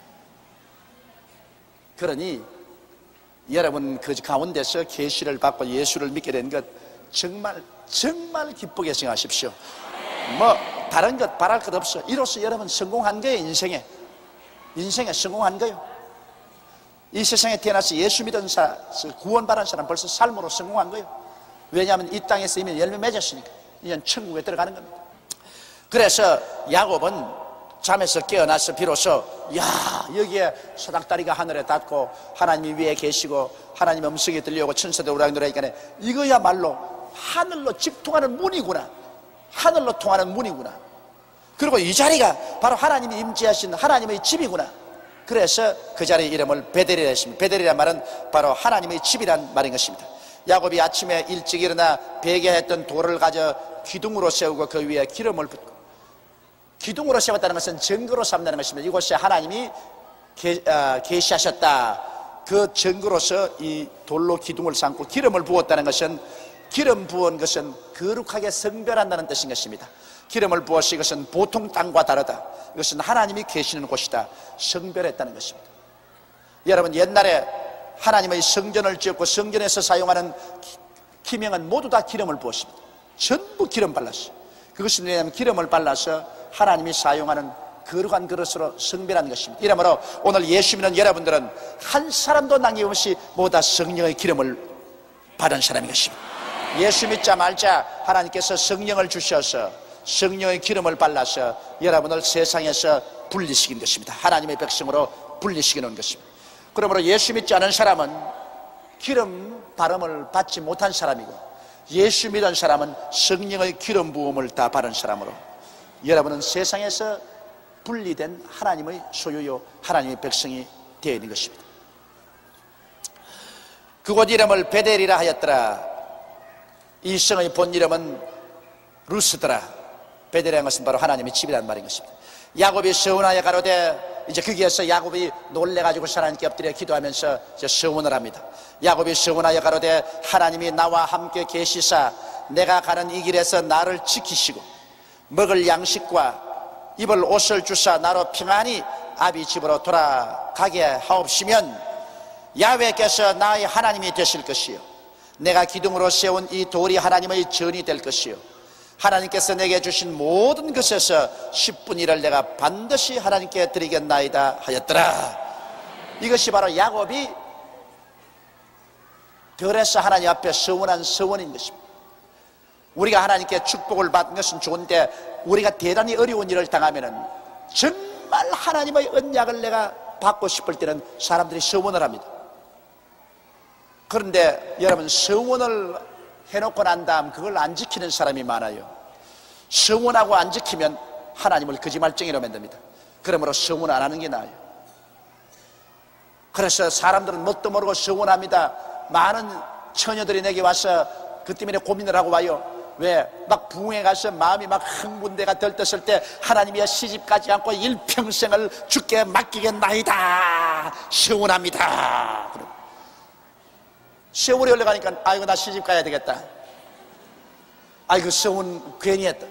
그러니 여러분 그 가운데서 계시를 받고 예수를 믿게 된 것 정말 정말 기쁘게 생각하십시오. 뭐 다른 것 바랄 것 없어. 이로써 여러분 성공한 거예요. 인생에 인생에 성공한 거예요. 이 세상에 태어나서 예수 믿은 사람, 구원받은 사람 벌써 삶으로 성공한 거예요. 왜냐하면 이 땅에서 이미 열매 맺었으니까 이제 천국에 들어가는 겁니다. 그래서 야곱은 잠에서 깨어나서 비로소, 야, 여기에 소닥다리가 하늘에 닿고 하나님이 위에 계시고 하나님 음성이 들려오고 천사들 오라기 노래하니까 이거야말로 하늘로 직통하는 문이구나, 하늘로 통하는 문이구나. 그리고 이 자리가 바로 하나님이 임재하신 하나님의 집이구나. 그래서 그 자리의 이름을 베델이라 했습니다. 베델이란 말은 바로 하나님의 집이란 말인 것입니다. 야곱이 아침에 일찍 일어나 베개했던 돌을 가져 기둥으로 세우고 그 위에 기름을 붓고, 기둥으로 세웠다는 것은 증거로 삼다는 것입니다. 이곳에 하나님이 계, 어, 계시하셨다, 그 증거로서 이 돌로 기둥을 삼고 기름을 부었다는 것은, 기름 부은 것은 거룩하게 성별한다는 뜻인 것입니다. 기름을 부어서 이것은 보통 땅과 다르다, 이것은 하나님이 계시는 곳이다, 성별했다는 것입니다. 여러분, 옛날에 하나님의 성전을 지었고 성전에서 사용하는 기명은 모두 다 기름을 부었습니다. 전부 기름 발랐어요. 그것은 왜냐하면 기름을 발라서 하나님이 사용하는 거룩한 그릇으로 성별한 것입니다. 이러므로 오늘 예수 믿는 여러분들은 한 사람도 남김없이 모두 다 성령의 기름을 받은 사람인 것입니다. 예수 믿자 말자 하나님께서 성령을 주셔서 성령의 기름을 발라서 여러분을 세상에서 분리시킨 것입니다. 하나님의 백성으로 분리시키는 것입니다. 그러므로 예수 믿지 않은 사람은 기름 바름을 받지 못한 사람이고, 예수 믿은 사람은 성령의 기름 부음을 다 받은 사람으로 여러분은 세상에서 분리된 하나님의 소유요 하나님의 백성이 되어 있는 것입니다. 그곳 이름을 베델이라 하였더라. 이 성의 본 이름은 루스더라. 베델이라는 것은 바로 하나님의 집이라는 말인 것입니다. 야곱이 서원하여 가로되, 이제 거기에서 야곱이 놀래가지고 하나님께 엎드려 기도하면서 이제 서원을 합니다. 야곱이 서원하여 가로되, 하나님이 나와 함께 계시사 내가 가는 이 길에서 나를 지키시고 먹을 양식과 입을 옷을 주사 나로 평안히 아비 집으로 돌아가게 하옵시면 야훼께서 나의 하나님이 되실 것이요 내가 기둥으로 세운 이 돌이 하나님의 전이 될 것이요 하나님께서 내게 주신 모든 것에서 십분의 일을 내가 반드시 하나님께 드리겠나이다 하였더라. 이것이 바로 야곱이 별에서 하나님 앞에 서원한 서원인 것입니다. 우리가 하나님께 축복을 받는 것은 좋은데, 우리가 대단히 어려운 일을 당하면 정말 하나님의 언약을 내가 받고 싶을 때는 사람들이 서원을 합니다. 그런데 여러분, 서원을 해놓고 난 다음 그걸 안 지키는 사람이 많아요. 서원하고 안 지키면 하나님을 거짓말쟁이로 만듭니다. 그러므로 서원 안 하는 게 나아요. 그래서 사람들은 뭣도 모르고 서원합니다. 많은 처녀들이 내게 와서 그 때문에 고민을 하고 와요. 왜? 막 부흥회 가서 마음이 막 흥분대가 들떴을 때 하나님이여 시집가지 않고 일평생을 주께 맡기겠나이다 서원합니다. 세월이 흘러가니까 아이고 나 시집 가야 되겠다. 아이고 서원 괜히 했다.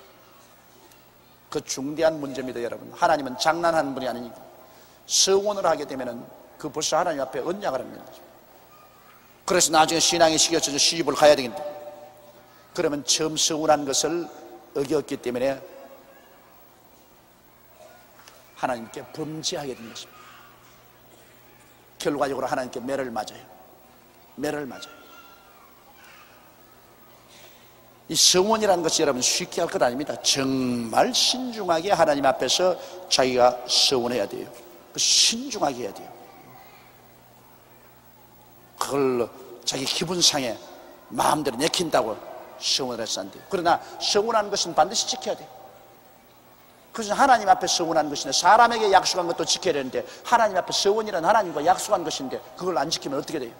그 중대한 문제입니다. 여러분, 하나님은 장난하는 분이 아니니까 서원을 하게 되면 그 벌써 하나님 앞에 언약을 합니다. 그래서 나중에 신앙이 식어져서 시집을 가야 되겠는데, 그러면 처음 서운한 것을 어겼기 때문에 하나님께 범죄하게 된 것입니다. 결과적으로 하나님께 매를 맞아요. 매를 맞아요. 이 서원이라는 것이 여러분 쉽게 할 것 아닙니다. 정말 신중하게 하나님 앞에서 자기가 서원해야 돼요. 신중하게 해야 돼요. 그걸 자기 기분상에 마음대로 내킨다고 서원을 해서 안 돼요. 그러나 서원하는 것은 반드시 지켜야 돼요. 그래서 하나님 앞에 서원한 것인데, 사람에게 약속한 것도 지켜야 되는데, 하나님 앞에 서원이란 하나님과 약속한 것인데 그걸 안 지키면 어떻게 돼요?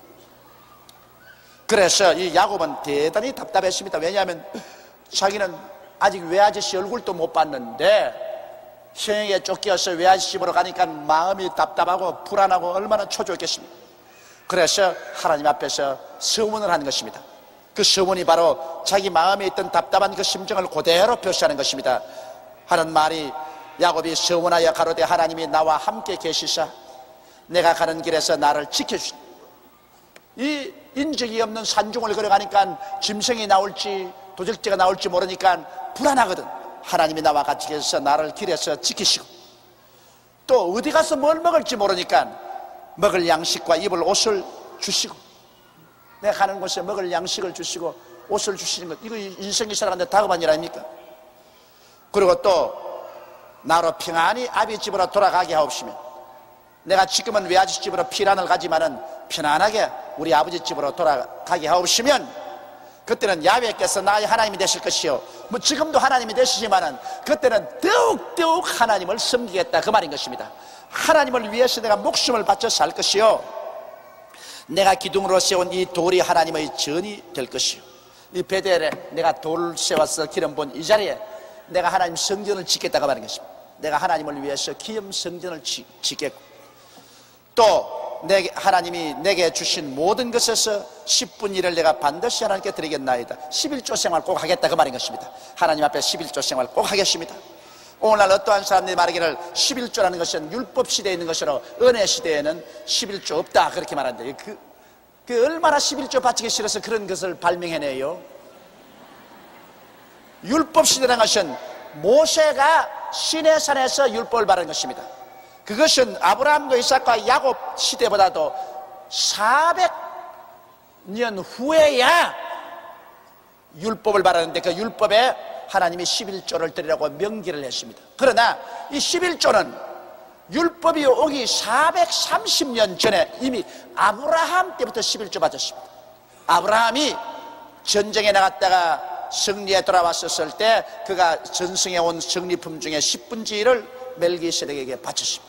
그래서 이 야곱은 대단히 답답했습니다. 왜냐하면 자기는 아직 외아저씨 얼굴도 못 봤는데 형에게 쫓겨서 외아저씨 집으로 가니까 마음이 답답하고 불안하고 얼마나 초조했겠습니까? 그래서 하나님 앞에서 서원을 하는 것입니다. 그 서원이 바로 자기 마음에 있던 답답한 그 심정을 그대로 표시하는 것입니다. 하는 말이, 야곱이 서원하여 가로되 하나님이 나와 함께 계시사 내가 가는 길에서 나를 지켜주시니. 이 인적이 없는 산중을 걸어가니까 짐승이 나올지 도적지가 나올지 모르니까 불안하거든. 하나님이 나와 같이 계셔서 나를 길에서 지키시고, 또 어디 가서 뭘 먹을지 모르니까 먹을 양식과 입을 옷을 주시고, 내가 가는 곳에 먹을 양식을 주시고 옷을 주시는 것, 이거 인생이 살아가는데 다급한 일 아닙니까? 그리고 또 나로 평안히 아비 집으로 돌아가게 하옵시면, 내가 지금은 외아버지 집으로 피란을 가지만은 편안하게 우리 아버지 집으로 돌아가게 하옵시면, 그때는 야훼께서 나의 하나님이 되실 것이요, 뭐 지금도 하나님이 되시지만은 그때는 더욱더욱 하나님을 섬기겠다, 그 말인 것입니다. 하나님을 위해서 내가 목숨을 바쳐 살 것이요, 내가 기둥으로 세운 이 돌이 하나님의 전이 될 것이요, 이 베델에 내가 돌을 세워서 기름 본 이 자리에 내가 하나님 성전을 짓겠다고 말하는 것입니다. 내가 하나님을 위해서 기름 성전을 짓겠고, 또 내게, 하나님이 내게 주신 모든 것에서 십분의 일을 내가 반드시 하나님께 드리겠나이다. 십일조 생활 꼭 하겠다, 그 말인 것입니다. 하나님 앞에 십일조 생활 꼭 하겠습니다. 오늘날 어떠한 사람들이 말하기를 십일조라는 것은 율법 시대에 있는 것으로 은혜 시대에는 십일조 없다, 그렇게 말하는데, 그, 그 얼마나 십일조 바치기 싫어서 그런 것을 발명해내요. 율법 시대라는 것은 모세가 시내산에서 율법을 바른 것입니다. 그것은 아브라함과 이삭과 야곱 시대보다도 사백 년 후에야 율법을 바르는데, 그 율법에 하나님이 십일조를 드리라고 명기를 했습니다. 그러나 이 십일조는 율법이 오기 사백삼십 년 전에 이미 아브라함 때부터 십일조 바쳤습니다. 아브라함이 전쟁에 나갔다가 승리에 돌아왔었을 때 그가 전승해 온 승리품 중에 십분의 일을 멜기세덱에게 바쳤습니다.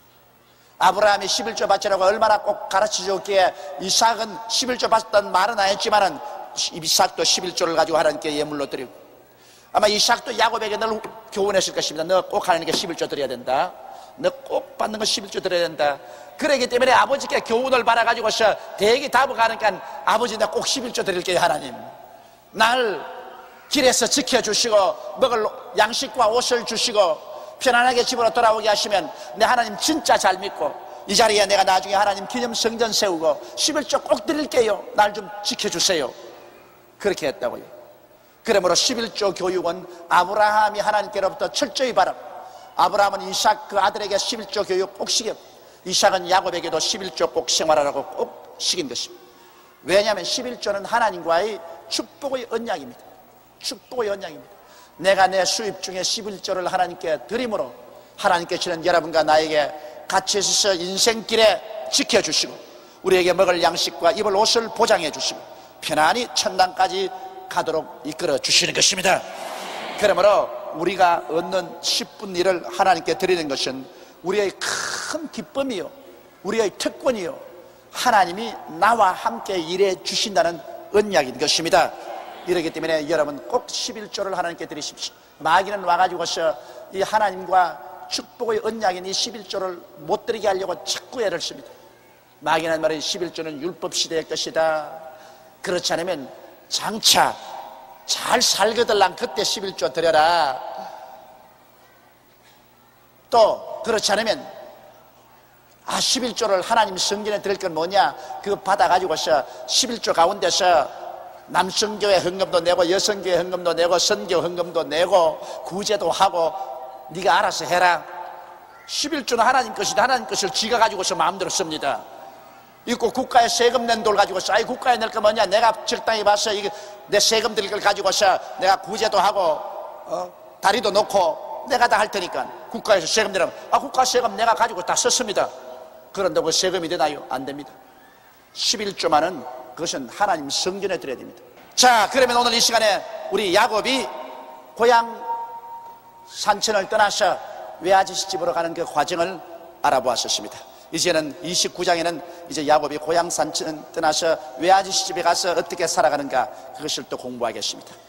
아브라함이 십일조 바치라고 얼마나 꼭 가르쳐 줬기에 이삭은 십일조 바쳤다는 말은 안 했지만은 이삭도 십일조를 가지고 하나님께 예물로 드리고, 아마 이삭도 야곱에게 늘 교훈했을 것입니다. 너 꼭 하나님께 십일조 드려야 된다. 너 꼭 받는 거 십일조 드려야 된다. 그러기 때문에 아버지께 교훈을 받아가지고서 대기 답을 가니까 아버지 나 꼭 십일조 드릴게요. 하나님 날 길에서 지켜주시고 먹을 양식과 옷을 주시고 편안하게 집으로 돌아오게 하시면 내 하나님 진짜 잘 믿고 이 자리에 내가 나중에 하나님 기념 성전 세우고 십일조 꼭 드릴게요. 날 좀 지켜주세요. 그렇게 했다고요. 그러므로 십일조 교육은 아브라함이 하나님께로부터 철저히 바라고, 아브라함은 이삭 그 아들에게 십일조 교육 꼭 시켰고, 이삭은 야곱에게도 십일조 꼭 생활하라고 꼭 시킨 것입니다. 왜냐하면 십일조는 하나님과의 축복의 언약입니다. 축복의 언약입니다. 내가 내 수입 중에 십일조를 하나님께 드림으로 하나님께서는 여러분과 나에게 같이 있어서 인생길에 지켜주시고 우리에게 먹을 양식과 입을 옷을 보장해 주시고 편안히 천당까지 가도록 이끌어 주시는 것입니다. 그러므로 우리가 얻는 십분의 일을 하나님께 드리는 것은 우리의 큰 기쁨이요, 우리의 특권이요, 하나님이 나와 함께 일해 주신다는 언약인 것입니다. 이렇기 때문에 여러분 꼭 십일조를 하나님께 드리십시오. 마귀는 와가지고서 이 하나님과 축복의 언약인 이 십일조를 못 드리게 하려고 자꾸 애를 씁니다. 마귀는 말은 십일조는 율법 시대의 것이다. 그렇지 않으면 장차 잘 살거들랑 그때 십일조 드려라. 또 그렇지 않으면 아 십일조를 하나님 성전에 드릴 건 뭐냐, 그거 받아가지고서 십일조 가운데서 남성교회 헌금도 내고 여성교회 헌금도 내고 선교 헌금도 내고 구제도 하고 네가 알아서 해라. 십일조는 하나님 것이다. 하나님 것을 지가 가지고서 마음대로 씁니다. 있고 국가에 세금 낸 돈을 가지고서 아이 국가에 낼 거 뭐냐, 내가 적당히 봐서 이게 내 세금 드릴 걸 가지고서 내가 구제도 하고 어? 다리도 놓고 내가 다 할 테니까 국가에서 세금 내라면 아 국가 세금 내가 가지고 다 썼습니다. 그런다고 세금이 되나요? 안 됩니다. 십일조만은 그것은 하나님 성전에 드려야 됩니다. 자, 그러면 오늘 이 시간에 우리 야곱이 고향 산천을 떠나서 외아저씨 집으로 가는 그 과정을 알아보았었습니다. 이제는 이십구 장에는 이제 야곱이 고향 산천을 떠나서 외아저씨 집에 가서 어떻게 살아가는가 그것을 또 공부하겠습니다.